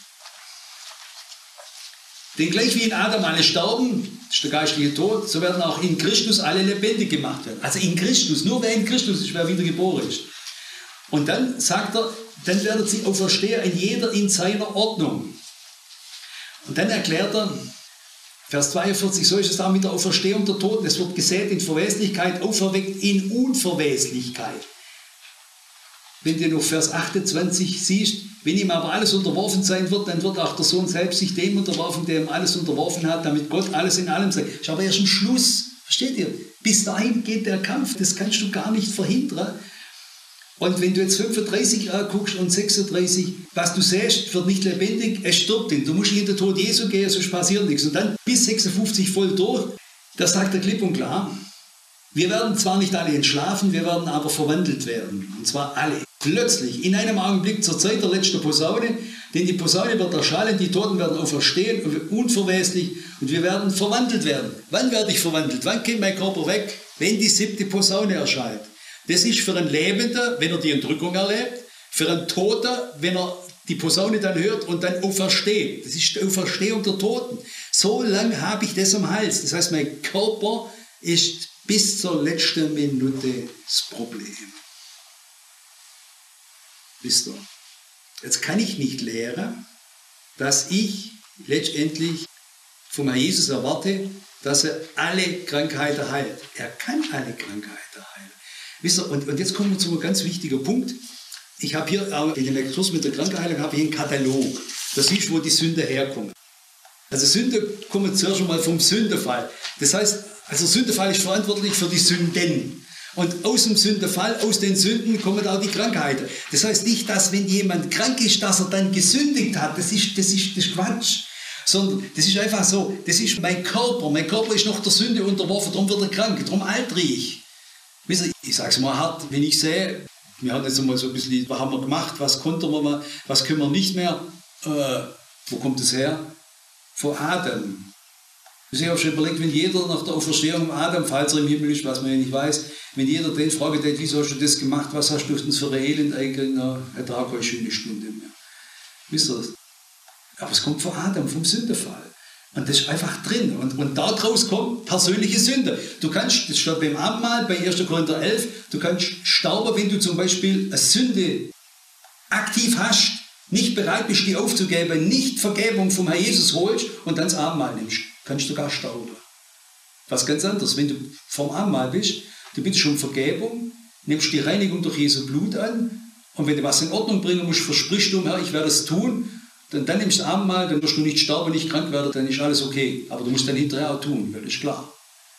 Denn gleich wie in Adam alle sterben, das ist der geistliche Tod, so werden auch in Christus alle lebendig gemacht werden. Also in Christus, nur wer in Christus ist, wer wieder geboren ist. Und dann sagt er, dann werden sie auferstehen, ein jeder in seiner Ordnung. Und dann erklärt er, Vers zweiundvierzig, so ist es auch mit der Auferstehung der Toten. Es wird gesät in Verweslichkeit, auferweckt in Unverweslichkeit. Wenn du noch Vers achtundzwanzig siehst, wenn ihm aber alles unterworfen sein wird, dann wird auch der Sohn selbst sich dem unterworfen, der ihm alles unterworfen hat, damit Gott alles in allem sei. Das ist aber erst ein Schluss. Versteht ihr? Bis dahin geht der Kampf, das kannst du gar nicht verhindern. Und wenn du jetzt fünfunddreißig anguckst und sechsunddreißig, was du siehst, wird nicht lebendig, es stirbt ihn. Du musst in den Tod Jesu gehen, sonst passiert nichts. Und dann bis sechsundfünfzig voll durch, da sagt er klipp und klar, wir werden zwar nicht alle entschlafen, wir werden aber verwandelt werden. Und zwar alle. Plötzlich, in einem Augenblick zur Zeit der letzten Posaune, denn die Posaune wird erschallen, die Toten werden auferstehen, unverweslich, und wir werden verwandelt werden. Wann werde ich verwandelt? Wann geht mein Körper weg? Wenn die siebte Posaune erschallt. Das ist für einen Lebenden, wenn er die Entrückung erlebt, für einen Toten, wenn er die Posaune dann hört und dann aufersteht. Das ist die Auferstehung der Toten. So lange habe ich das am Hals. Das heißt, mein Körper ist bis zur letzten Minute das Problem. Wisst ihr? Jetzt kann ich nicht lehren, dass ich letztendlich vom Herrn Jesus erwarte, dass er alle Krankheiten heilt. Er kann alle Krankheiten heilen. Wisst ihr, und, und jetzt kommen wir zu einem ganz wichtigen Punkt. Ich habe hier auch in dem Exkurs mit der Krankenheilung habe ich einen Katalog. Da siehst du, wo die Sünde herkommt. Also Sünde kommt zuerst einmal vom Sündefall. Das heißt, also Sündefall ist verantwortlich für die Sünden. Und aus dem Sündefall, aus den Sünden kommen auch die Krankheiten. Das heißt nicht, dass wenn jemand krank ist, dass er dann gesündigt hat. Das ist, das ist, das ist Quatsch. Sondern das ist einfach so, das ist mein Körper. Mein Körper ist noch der Sünde unterworfen, darum wird er krank, darum altere ich. Wisst ihr, ich sage es mal hart, wenn ich sehe, wir haben jetzt einmal so ein bisschen, was haben wir gemacht, was konnten wir mal, was können wir nicht mehr. Äh, wo kommt es her? Von Adam. Ich habe schon überlegt, wenn jeder nach der Auferstehung Adam, falls er im Himmel ist, was man ja nicht weiß, wenn jeder den fragt, wieso hast du das gemacht, was hast du uns für ein Elend eigentlich, na, er tragt keine schöne Stunde mehr. Wisst ihr das? Aber es kommt von Adam, vom Sündefall. Und das ist einfach drin. Und, und daraus kommt persönliche Sünde. Du kannst, das steht beim Abendmahl, bei erster Korinther elf, du kannst sterben, wenn du zum Beispiel eine Sünde aktiv hast, nicht bereit bist, die aufzugeben, nicht Vergebung vom Herrn Jesus holst und dann das Abendmahl nimmst. Kannst du sogar sterben. Was ganz anderes, wenn du vom Abendmahl bist, du bittest um Vergebung, nimmst die Reinigung durch Jesu Blut an und wenn du was in Ordnung bringen musst, versprichst du, Herr, ich werde es tun. Dann, dann nimmst du Abendmahl, dann wirst du nicht sterben, nicht krank werden, dann ist alles okay. Aber du musst dann hinterher auch tun, das ist klar.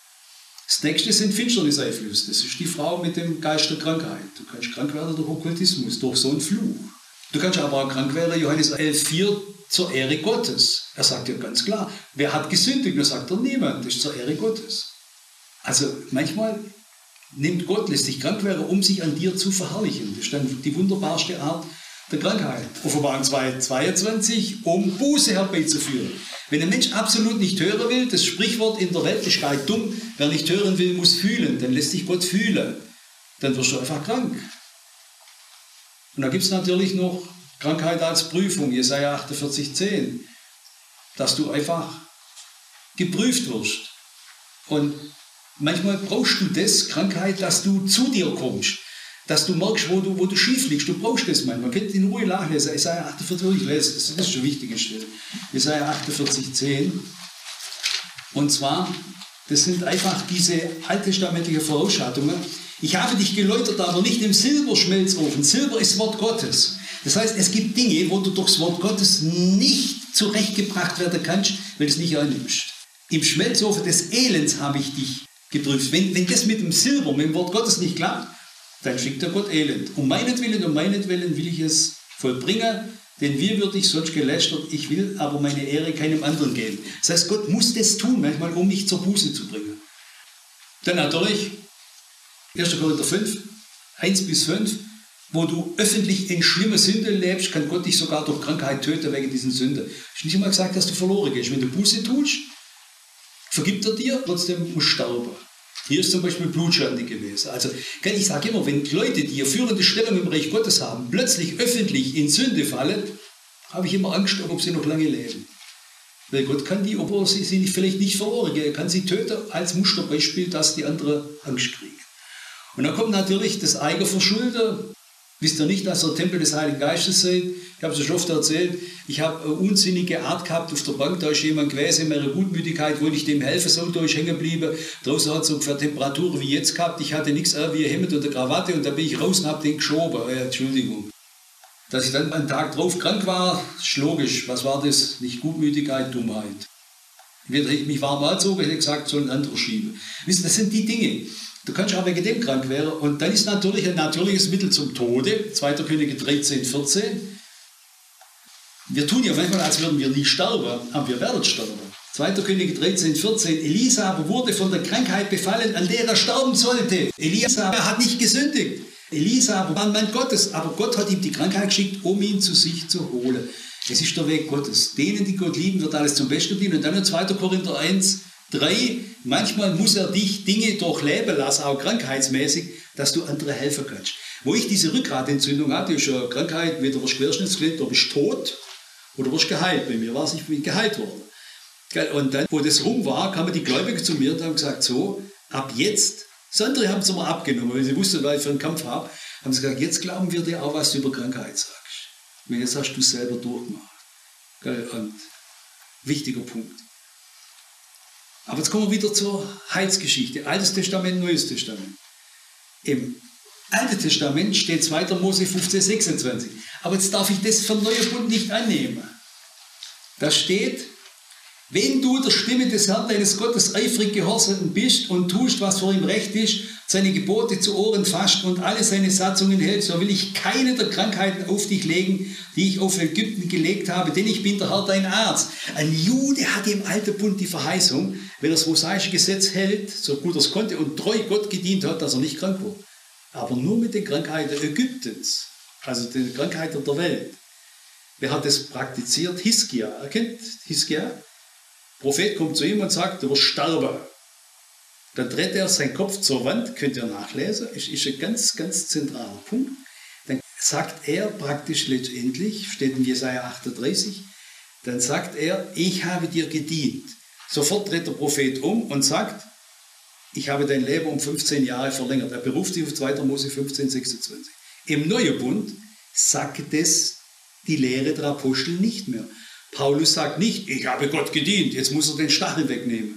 Das nächste sind Finsterniseinflüsse. Das ist die Frau mit dem Geist der Krankheit. Du kannst krank werden durch Okkultismus, durch so einen Fluch. Du kannst aber auch krank werden, Johannes elf vier, zur Ehre Gottes. Er sagt ja ganz klar, wer hat gesündigt? Da sagt er, niemand, das ist zur Ehre Gottes. Also manchmal nimmt Gott, lässt dich krank werden, um sich an dir zu verherrlichen. Das ist dann die wunderbarste Art der Krankheit. Offenbarung zwei zweiundzwanzig, um Buße herbeizuführen. Wenn ein Mensch absolut nicht hören will, das Sprichwort in der Welt ist gar nicht dumm, wer nicht hören will, muss fühlen, dann lässt sich Gott fühlen. Dann wirst du einfach krank. Und da gibt es natürlich noch Krankheit als Prüfung, Jesaja achtundvierzig zehn, dass du einfach geprüft wirst. Und manchmal brauchst du das, Krankheit, dass du zu dir kommst. Dass du merkst, wo du, wo du schief liegst. Du brauchst das manchmal. Man könnte in Ruhe nachlesen. Jesaja achtundvierzig, ich lese, das ist schon wichtig. Jesaja achtundvierzig zehn. Und zwar Das sind einfach diese alttestamentlichen Vorausschauungen. Ich habe dich geläutert, aber nicht im Silberschmelzofen. Silber ist Wort Gottes. Das heißt, es gibt Dinge, wo du durchs Wort Gottes nicht zurechtgebracht werden kannst, weil du es nicht annimmst. Im Schmelzofen des Elends habe ich dich geprüft. Wenn, wenn das mit dem Silber, mit dem Wort Gottes nicht klappt, dann schickt der Gott Elend. Um meinetwillen, um meinetwillen will ich es vollbringen, denn wie würde ich sonst gelästert? Ich will aber meine Ehre keinem anderen geben. Das heißt, Gott muss das tun, manchmal, um mich zur Buße zu bringen. Dann natürlich erster Korinther fünf, eins bis fünf, wo du öffentlich in schlimme Sünde lebst, kann Gott dich sogar durch Krankheit töten wegen diesen Sünde. Ich habe nicht immer gesagt, dass du verloren gehst. Wenn du Buße tust, vergibt er dir, trotzdem musst du sterben. Hier ist zum Beispiel Blutschande gewesen. Also, ich sage immer, wenn Leute, die eine führende Stellung im Reich Gottes haben, plötzlich öffentlich in Sünde fallen, habe ich immer Angst, ob sie noch lange leben. Weil Gott kann die, obwohl sie, sie vielleicht nicht verloren gehen, kann sie töten als Musterbeispiel, dass die andere Angst kriegen. Und dann kommt natürlich das Eigenverschulden. Wisst ihr nicht, dass ihr Tempel des Heiligen Geistes seid? Ich habe es schon oft erzählt. Ich habe eine unsinnige Art gehabt auf der Bank. Da ist jemand gewesen, in meiner Gutmütigkeit wollte ich dem helfen, so da ist hängen geblieben. Draußen hat es so für Temperaturen wie jetzt gehabt. Ich hatte nichts wie ein Hemd oder Krawatte und da bin ich raus und habe den geschoben. Äh, Entschuldigung. Dass ich dann einen Tag drauf krank war, ist logisch. Was war das? Nicht Gutmütigkeit, Dummheit. Hätte ich mich warm angezogen, hätte ich gesagt, soll ein anderer schieben. Wisst ihr, das sind die Dinge. Du kannst auch wegen dem krank werden. Und dann ist natürlich ein natürliches Mittel zum Tode. zweiter Könige dreizehn, vierzehn. Wir tun ja manchmal, als würden wir nie sterben, aber wir werden sterben. zweiter Könige dreizehn, vierzehn. Elisa aber wurde von der Krankheit befallen, an der er sterben sollte. Elisa hat nicht gesündigt. Elisa aber war ein Mann Gottes, aber Gott hat ihm die Krankheit geschickt, um ihn zu sich zu holen. Es ist der Weg Gottes. Denen, die Gott lieben, wird alles zum Besten dienen. Und dann in zweiter Korinther eins, drei. Manchmal muss er dich Dinge durchleben lassen, auch krankheitsmäßig, dass du andere helfen kannst. Wo ich diese Rückgratentzündung hatte, ist eine Krankheit, weder wirst du querschnittsgelähmt, oder bist tot, oder wirst geheilt. Bei mir war es, ich bin geheilt worden. Und dann, wo das rum war, kamen die Gläubigen zu mir und haben gesagt, so, ab jetzt, das andere haben sie mal abgenommen, weil sie wussten, was ich für einen Kampf habe, haben sie gesagt, jetzt glauben wir dir auch, was du über Krankheit sagst. Und jetzt hast du es selber durchgemacht. Und wichtiger Punkt. Aber jetzt kommen wir wieder zur Heilsgeschichte. Altes Testament, Neues Testament. Im Alten Testament steht zweiter Mose fünfzehn, sechsundzwanzig. Aber jetzt darf ich das vom Neuen Bund nicht annehmen. Da steht, wenn du der Stimme des Herrn deines Gottes eifrig gehorsam bist und tust, was vor ihm recht ist, seine Gebote zu Ohren fasst und alle seine Satzungen hält, so will ich keine der Krankheiten auf dich legen, die ich auf Ägypten gelegt habe, denn ich bin der Herr dein Arzt. Ein Jude hatte im Alten Bund die Verheißung, wenn er das mosaische Gesetz hält, so gut er es konnte und treu Gott gedient hat, dass er nicht krank wird. Aber nur mit den Krankheiten Ägyptens, also den Krankheiten der Welt. Wer hat das praktiziert? Hiskia. Erkennt Hiskia? Der Prophet kommt zu ihm und sagt, du wirst sterben. Dann dreht er seinen Kopf zur Wand, könnt ihr nachlesen, ist, ist ein ganz, ganz zentraler Punkt. Dann sagt er praktisch letztendlich, steht in Jesaja achtunddreißig, dann sagt er, ich habe dir gedient. Sofort dreht der Prophet um und sagt, ich habe dein Leben um fünfzehn Jahre verlängert. Er beruft sich auf zweiter Mose fünfzehn, sechsundzwanzig. Im Neuen Bund sagt es die Lehre der Apostel nicht mehr. Paulus sagt nicht, ich habe Gott gedient, jetzt muss er den Stachel wegnehmen.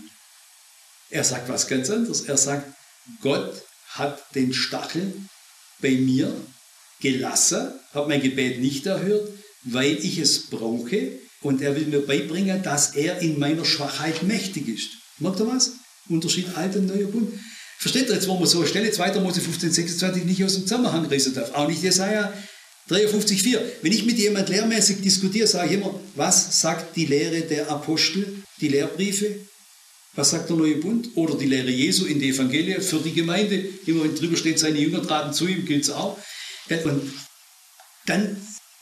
Er sagt was ganz anderes. Er sagt, Gott hat den Stachel bei mir gelassen, hat mein Gebet nicht erhört, weil ich es brauche und er will mir beibringen, dass er in meiner Schwachheit mächtig ist. Merkt ihr was? Unterschied Alter und Neuer Bund. Versteht ihr jetzt, wo man so eine Stelle, zweiter Mose fünfzehn, sechsundzwanzig nicht aus dem Zusammenhang reißen darf? Auch nicht Jesaja dreiundfünfzig, vier. Wenn ich mit jemand lehrmäßig diskutiere, sage ich immer, was sagt die Lehre der Apostel, die Lehrbriefe? Was sagt der Neue Bund? Oder die Lehre Jesu in den Evangelien für die Gemeinde. Immer wenn drüber steht, seine Jünger traten zu ihm, gilt es auch. Und dann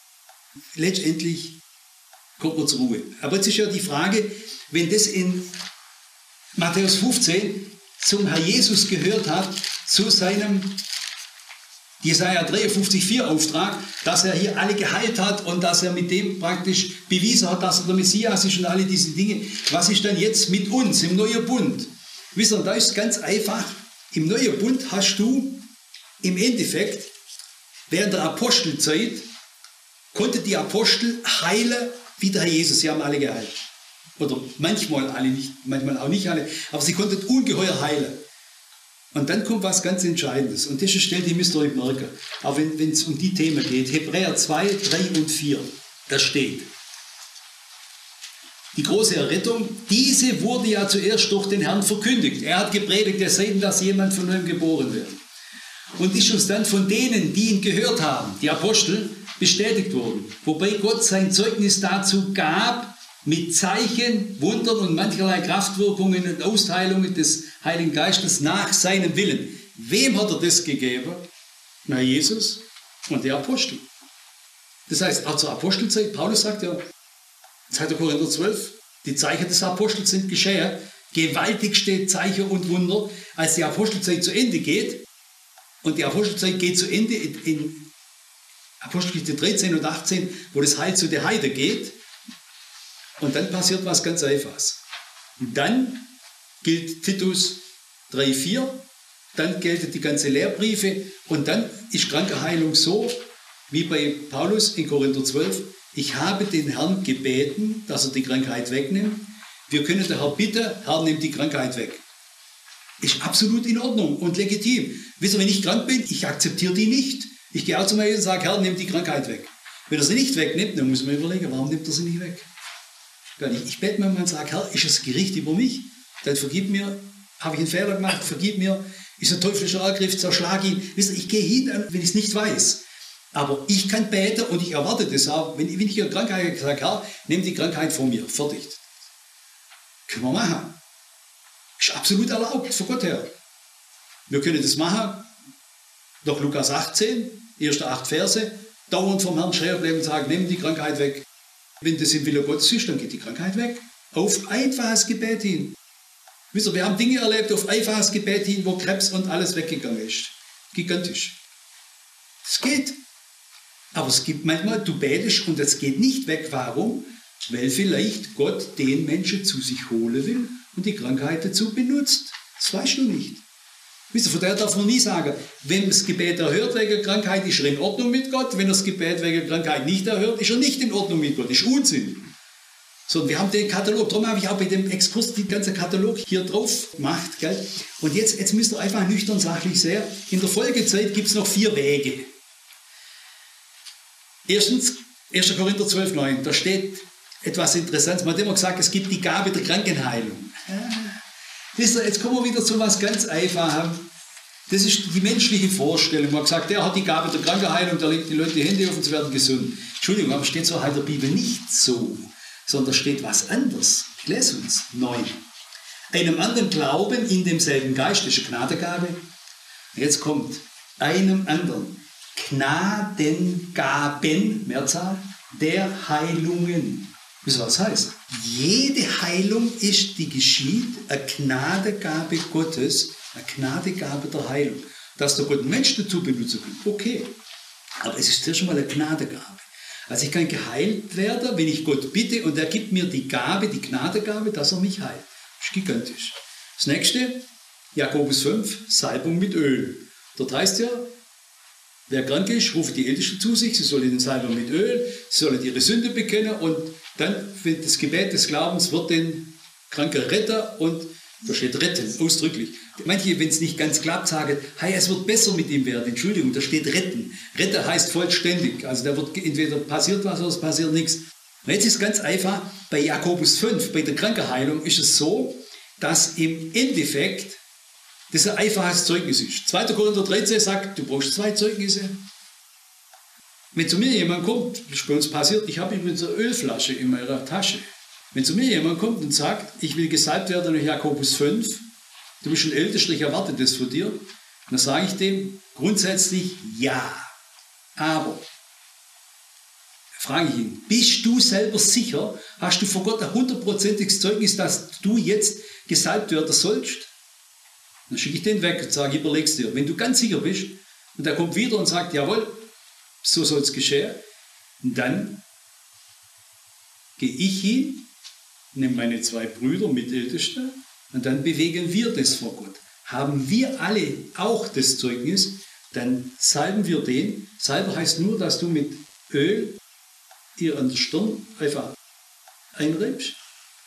letztendlich kommt man zur Ruhe. Aber jetzt ist ja die Frage, wenn das in Matthäus fünfzehn zum Herr Jesus gehört hat, zu seinem Jesaja dreiundfünfzig, vier Auftrag, dass er hier alle geheilt hat und dass er mit dem praktisch bewiesen hat, dass er der Messias ist und alle diese Dinge. Was ist dann jetzt mit uns im Neuen Bund? Wisst ihr, da ist es ganz einfach. Im Neuen Bund hast du im Endeffekt während der Apostelzeit konnte die Apostel heilen wie der Herr Jesus. Sie haben alle geheilt. oder manchmal alle, nicht, manchmal auch nicht alle, aber sie konnten ungeheuer heilen. Und dann kommt was ganz Entscheidendes. Und das ist eine Stelle, die müsst ihr euch merken. Auch wenn es um die Themen geht. Hebräer zwei, drei und vier. Da steht: Die große Errettung, diese wurde ja zuerst durch den Herrn verkündigt. Er hat gepredigt, er sei, dass jemand von neuem geboren wird. Und ist uns dann von denen, die ihn gehört haben, die Apostel, bestätigt worden. Wobei Gott sein Zeugnis dazu gab, mit Zeichen, Wundern und mancherlei Kraftwirkungen und Austeilungen des Heiligen Geistes nach seinem Willen. Wem hat er das gegeben? Na, Jesus und der Apostel. Das heißt, auch zur Apostelzeit, Paulus sagt ja, zweiter Korinther zwölf, die Zeichen des Apostels sind geschehen, gewaltigste Zeichen und Wunder, als die Apostelzeit zu Ende geht. Und die Apostelzeit geht zu Ende in, in Apostelgeschichte dreizehn und achtzehn, wo das Heil zu der Heide geht. Und dann passiert was ganz Einfaches. Und dann gilt Titus drei vier, dann gelten die ganzen Lehrbriefe und dann ist Krankenheilung so, wie bei Paulus in Korinther zwölf, ich habe den Herrn gebeten, dass er die Krankheit wegnimmt. Wir können den Herrn bitten, Herr, nimm die Krankheit weg. Ist absolut in Ordnung und legitim. Wisst ihr, wenn ich krank bin, ich akzeptiere die nicht. Ich gehe auch zu mir und sage, Herr, nimm die Krankheit weg. Wenn er sie nicht wegnimmt, dann muss man überlegen, warum nimmt er sie nicht weg? Ich bete mir und sage, Herr, ist das Gericht über mich? Dann vergib mir, habe ich einen Fehler gemacht, vergib mir, ist ein teuflischer Angriff, zerschlag ihn. Wisst ihr, ich gehe hin, wenn ich es nicht weiß. Aber ich kann beten und ich erwarte das auch. Wenn, wenn ich eine Krankheit habe, sage, Herr, nimm die Krankheit von mir, fertig. Können wir machen. Ist absolut erlaubt, von Gott her. Wir können das machen, nach Lukas achtzehn, erste acht Verse, dauernd vom Herrn schreiben bleiben und sagen, nimm die Krankheit weg. Wenn das im Willen Gottes ist, dann geht die Krankheit weg. Auf einfaches Gebet hin. Wisst ihr, wir haben Dinge erlebt auf einfaches Gebet hin, wo Krebs und alles weggegangen ist. Gigantisch. Es geht. Aber es gibt manchmal, du betest und es geht nicht weg. Warum? Weil vielleicht Gott den Menschen zu sich holen will und die Krankheit dazu benutzt. Das weißt du nicht. Wisst ihr, von daher darf man nie sagen, wenn das Gebet erhört wegen Krankheit, ist er in Ordnung mit Gott. Wenn er das Gebet wegen Krankheit nicht erhört, ist er nicht in Ordnung mit Gott. Das ist Unsinn. So, wir haben den Katalog, darum habe ich auch bei dem Exkurs den ganzen Katalog hier drauf gemacht. Gell? Und jetzt, jetzt müsst ihr einfach nüchtern sachlich sehen, in der Folgezeit gibt es noch vier Wege. Erstens, erster Korinther zwölf neun, da steht etwas Interessantes. Man hat immer gesagt, es gibt die Gabe der Krankenheilung. Wisst ihr, jetzt kommen wir wieder zu was ganz Einfachem. Das ist die menschliche Vorstellung. Man hat gesagt, der hat die Gabe der Krankenheilung, da legt die Leute die Hände auf und sie werden gesund. Entschuldigung, aber steht so halt der Bibel nicht so, sondern steht was anderes. Ich lese uns. neun. Einem anderen Glauben in demselben Geist, das ist eine Gnadengabe. Jetzt kommt einem anderen Gnadengaben, Mehrzahl, der Heilungen. Wisst ihr, was das heißt? Jede Heilung ist, die geschieht, eine Gnadengabe Gottes, eine Gnadengabe der Heilung. Dass der Gott einen Menschen dazu benutzen kann, okay. Aber es ist zuerst einmal eine Gnadengabe. Also ich kann geheilt werden, wenn ich Gott bitte und er gibt mir die Gabe, die Gnadengabe, dass er mich heilt. Das ist gigantisch. Das nächste, Jakobus fünf, Salbung mit Öl. Dort heißt ja, wer krank ist, rufe die Ältesten zu sich, sie sollen den Salbung mit Öl, sie sollen ihre Sünde bekennen und dann wird das Gebet des Glaubens wird den Kranken retten und da steht retten, ausdrücklich. Manche, wenn es nicht ganz klappt, sagen, hey, es wird besser mit ihm werden. Entschuldigung, da steht retten. Retten heißt vollständig. Also da wird entweder passiert was oder es passiert nichts. Und jetzt ist ganz einfach, bei Jakobus fünf, bei der Krankenheilung, ist es so, dass im Endeffekt das ein einfaches Zeugnis ist. zweiter Korinther dreizehn sagt, du brauchst zwei Zeugnisse. Wenn zu mir jemand kommt, das ist bei uns passiert, ich habe übrigens eine Ölflasche in meiner Tasche. Wenn zu mir jemand kommt und sagt, ich will gesalbt werden durch Jakobus fünf, du bist schon Ältester, ich erwarte das von dir, dann sage ich dem grundsätzlich ja. Aber, frage ich ihn, bist du selber sicher, hast du vor Gott ein hundertprozentiges Zeugnis, dass du jetzt gesalbt werden sollst? Dann schicke ich den weg und sage, überleg's dir. Wenn du ganz sicher bist und er kommt wieder und sagt, jawohl, so soll es geschehen, dann gehe ich hin, nehme meine zwei Brüder, Mitälteste, und dann bewegen wir das vor Gott. Haben wir alle auch das Zeugnis, dann salben wir den. Salben heißt nur, dass du mit Öl ihr an der Stirn einfach einreibst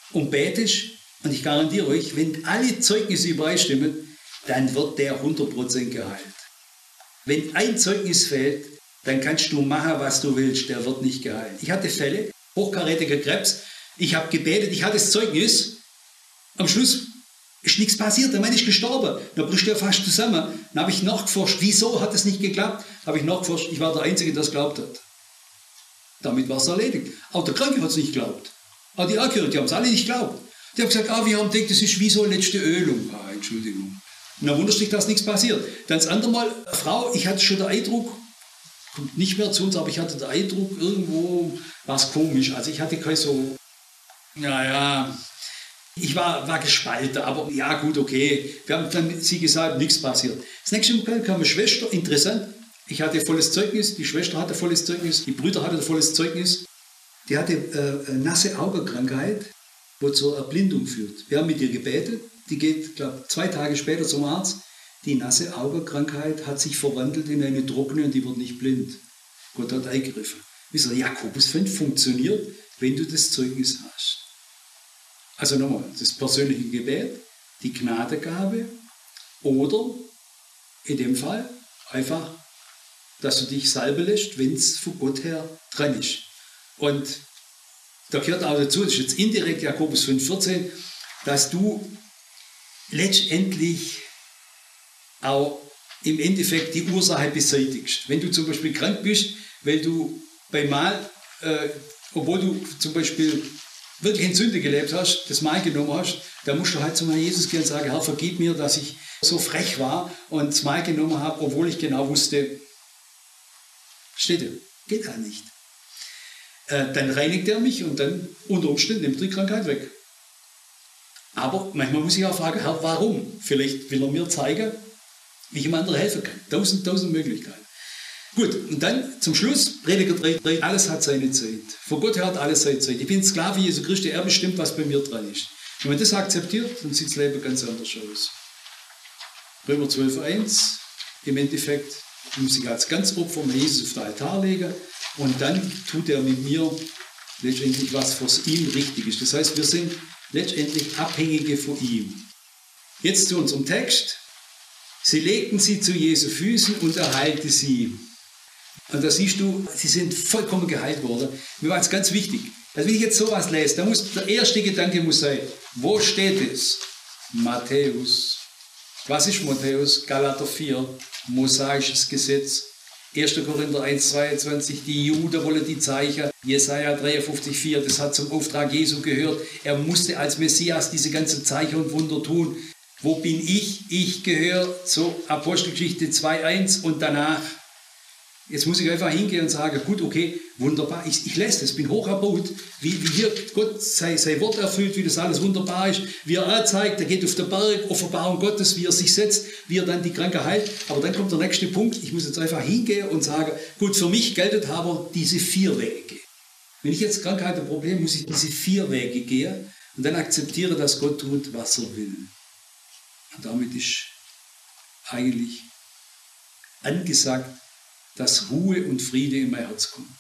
und betest, und ich garantiere euch, wenn alle Zeugnisse übereinstimmen, dann wird der hundert Prozent geheilt. Wenn ein Zeugnis fehlt, dann kannst du machen, was du willst, der wird nicht geheilt. Ich hatte Fälle, hochkarätiger Krebs, ich habe gebetet, ich hatte das Zeugnis, am Schluss ist nichts passiert, der Mann ist gestorben. Da bricht er fast zusammen. Dann habe ich nachgeforscht, wieso hat es nicht geklappt? Habe ich nachgeforscht, ich war der Einzige, der es glaubt hat. Damit war es erledigt. Auch der Kranke hat es nicht geglaubt. Auch die Angehörigen, die haben es alle nicht geglaubt. Die haben gesagt, ah, wir haben gedacht, das ist wie so eine letzte Ölung. Ah, Entschuldigung. Und dann wundert sich, dass nichts passiert. Dann das andere Mal, eine Frau, ich hatte schon den Eindruck, kommt nicht mehr zu uns, aber ich hatte den Eindruck, irgendwo war es komisch. Also ich hatte kein so, naja, ich war, war gespalten, aber ja gut, okay. Wir haben dann sie gesagt, nichts passiert. Das nächste Mal kam eine Schwester, interessant. Ich hatte volles Zeugnis, die Schwester hatte volles Zeugnis, die Brüder hatten volles Zeugnis. Die hatte äh, eine nasse Augenkrankheit, wo zur Erblindung führt. Wir haben mit ihr gebetet, die geht, glaube ich, zwei Tage später zum Arzt. Die nasse Augenkrankheit hat sich verwandelt in eine trockene und die wird nicht blind. Gott hat eingegriffen. Wisst ihr, Jakobus fünf funktioniert, wenn du das Zeugnis hast. Also nochmal, das persönliche Gebet, die Gnadegabe oder in dem Fall einfach, dass du dich salben lässt, wenn es von Gott her dran ist. Und da gehört auch dazu, das ist jetzt indirekt Jakobus fünf vierzehn, dass du letztendlich auch im Endeffekt die Ursache beseitigst. Wenn du zum Beispiel krank bist, weil du beim Mahl, äh, obwohl du zum Beispiel wirklich in Sünde gelebt hast, das Mahl genommen hast, dann musst du halt zum Herrn Jesus gehen und sagen, Herr, vergib mir, dass ich so frech war und das Mahl genommen habe, obwohl ich genau wusste, steht er, geht er nicht. Äh, dann reinigt er mich und dann unter Umständen nimmt die Krankheit weg. Aber manchmal muss ich auch fragen, Herr, warum? Vielleicht will er mir zeigen, wie ich ihm anderen helfen kann. Tausend, tausend Möglichkeiten. Gut, und dann zum Schluss, Prediger drei, drei, alles hat seine Zeit. Vor Gott hat alles seine Zeit. Ich bin Sklave Jesu Christi, er bestimmt, was bei mir dran ist. Wenn man das akzeptiert, dann sieht das Leben ganz anders aus. Römer zwölf eins, im Endeffekt muss ich als Ganzopfer mit Jesus auf den Altar legen und dann tut er mit mir letztendlich was, was ihm richtig ist. Das heißt, wir sind letztendlich Abhängige von ihm. Jetzt zu unserem Text. Sie legten sie zu Jesu Füßen und er heilte sie. Und da siehst du, sie sind vollkommen geheilt worden. Mir war es ganz wichtig. Also wenn ich jetzt sowas lese, dann muss der erste Gedanke muss sein, wo steht es? Matthäus. Was ist Matthäus? Galater vier, mosaisches Gesetz. erster Korinther eins zweiundzwanzig, die Juden wollen die Zeichen. Jesaja dreiundfünfzig vier, das hat zum Auftrag Jesu gehört. Er musste als Messias diese ganzen Zeichen und Wunder tun. Wo bin ich? Ich gehöre zur Apostelgeschichte zwei eins und danach. Jetzt muss ich einfach hingehen und sagen, gut, okay, wunderbar, ich, ich lese das, bin hoch erbaut, wie, wie hier Gott sein, sein Wort erfüllt, wie das alles wunderbar ist, wie er zeigt, er geht auf den Berg, Offenbarung Gottes, wie er sich setzt, wie er dann die Kranke heilt. Aber dann kommt der nächste Punkt, ich muss jetzt einfach hingehen und sagen, gut, für mich gelten aber diese vier Wege. Wenn ich jetzt Krankheit ein Problem, muss ich diese vier Wege gehen und dann akzeptiere, dass Gott tut, was er will. Und damit ist eigentlich angesagt, dass Ruhe und Friede in mein Herz kommt.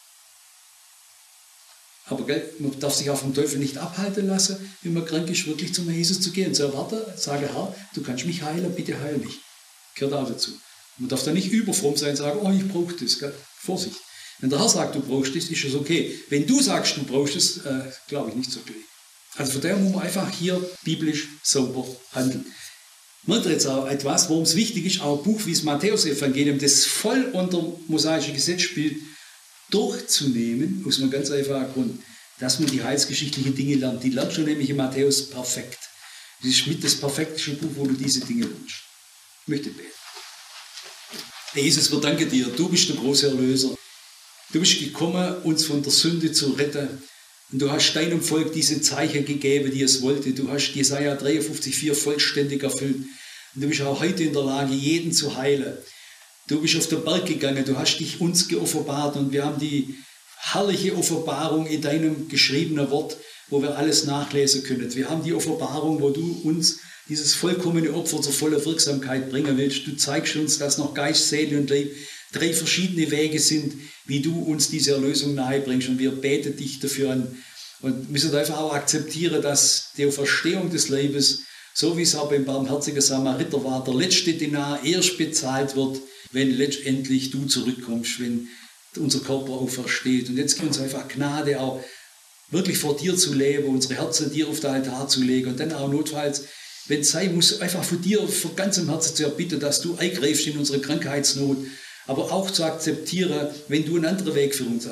Aber gell, man darf sich auch vom Teufel nicht abhalten lassen, wenn man krank ist, wirklich zum Jesus zu gehen. Zu erwarten, sage, Herr, du kannst mich heilen, bitte heil mich. Gehört auch dazu. Man darf da nicht überfromm sein und sagen, oh, ich brauche das. Gell? Vorsicht. Wenn der Herr sagt, du brauchst das, ist es okay. Wenn du sagst, du brauchst es, äh, glaube ich nicht so gleich. Also von daher muss man einfach hier biblisch sauber handeln. Man hat jetzt auch etwas, worum es wichtig ist, auch ein Buch wie das Matthäus-Evangelium, das voll unter mosaische Gesetz spielt, durchzunehmen, aus einem ganz einfachen Grund, dass man die heilsgeschichtlichen Dinge lernt. Die lernt schon nämlich in Matthäus perfekt. Das ist mit das perfekteste Buch, wo du diese Dinge lernst. Ich möchte beten. Herr Jesus, wir danken dir, du bist der große Erlöser. Du bist gekommen, uns von der Sünde zu retten. Und du hast deinem Volk diese Zeichen gegeben, die es wollte. Du hast Jesaja dreiundfünfzig vier vollständig erfüllt. Und du bist auch heute in der Lage, jeden zu heilen. Du bist auf den Berg gegangen, du hast dich uns geoffenbart und wir haben die herrliche Offenbarung in deinem geschriebenen Wort, wo wir alles nachlesen können. Wir haben die Offenbarung, wo du uns dieses vollkommene Opfer zur vollen Wirksamkeit bringen willst. Du zeigst uns, dass noch Geist, Seele und Leib drei verschiedene Wege sind, wie du uns diese Erlösung nahe bringst. Und wir beten dich dafür an, Und müssen einfach auch akzeptieren, dass die Auferstehung des Leibes, so wie es auch beim barmherzigen Samariter war, der letzte Denar erst bezahlt wird, wenn letztendlich du zurückkommst, wenn unser Körper aufersteht. Und jetzt gibt uns einfach Gnade, auch wirklich vor dir zu leben, unsere Herzen dir auf den Altar zu legen und dann auch notfalls, wenn es sein muss, einfach von dir von ganzem Herzen zu erbitten, dass du eingreifst in unsere Krankheitsnot, aber auch zu akzeptieren, wenn du einen anderen Weg für uns hast.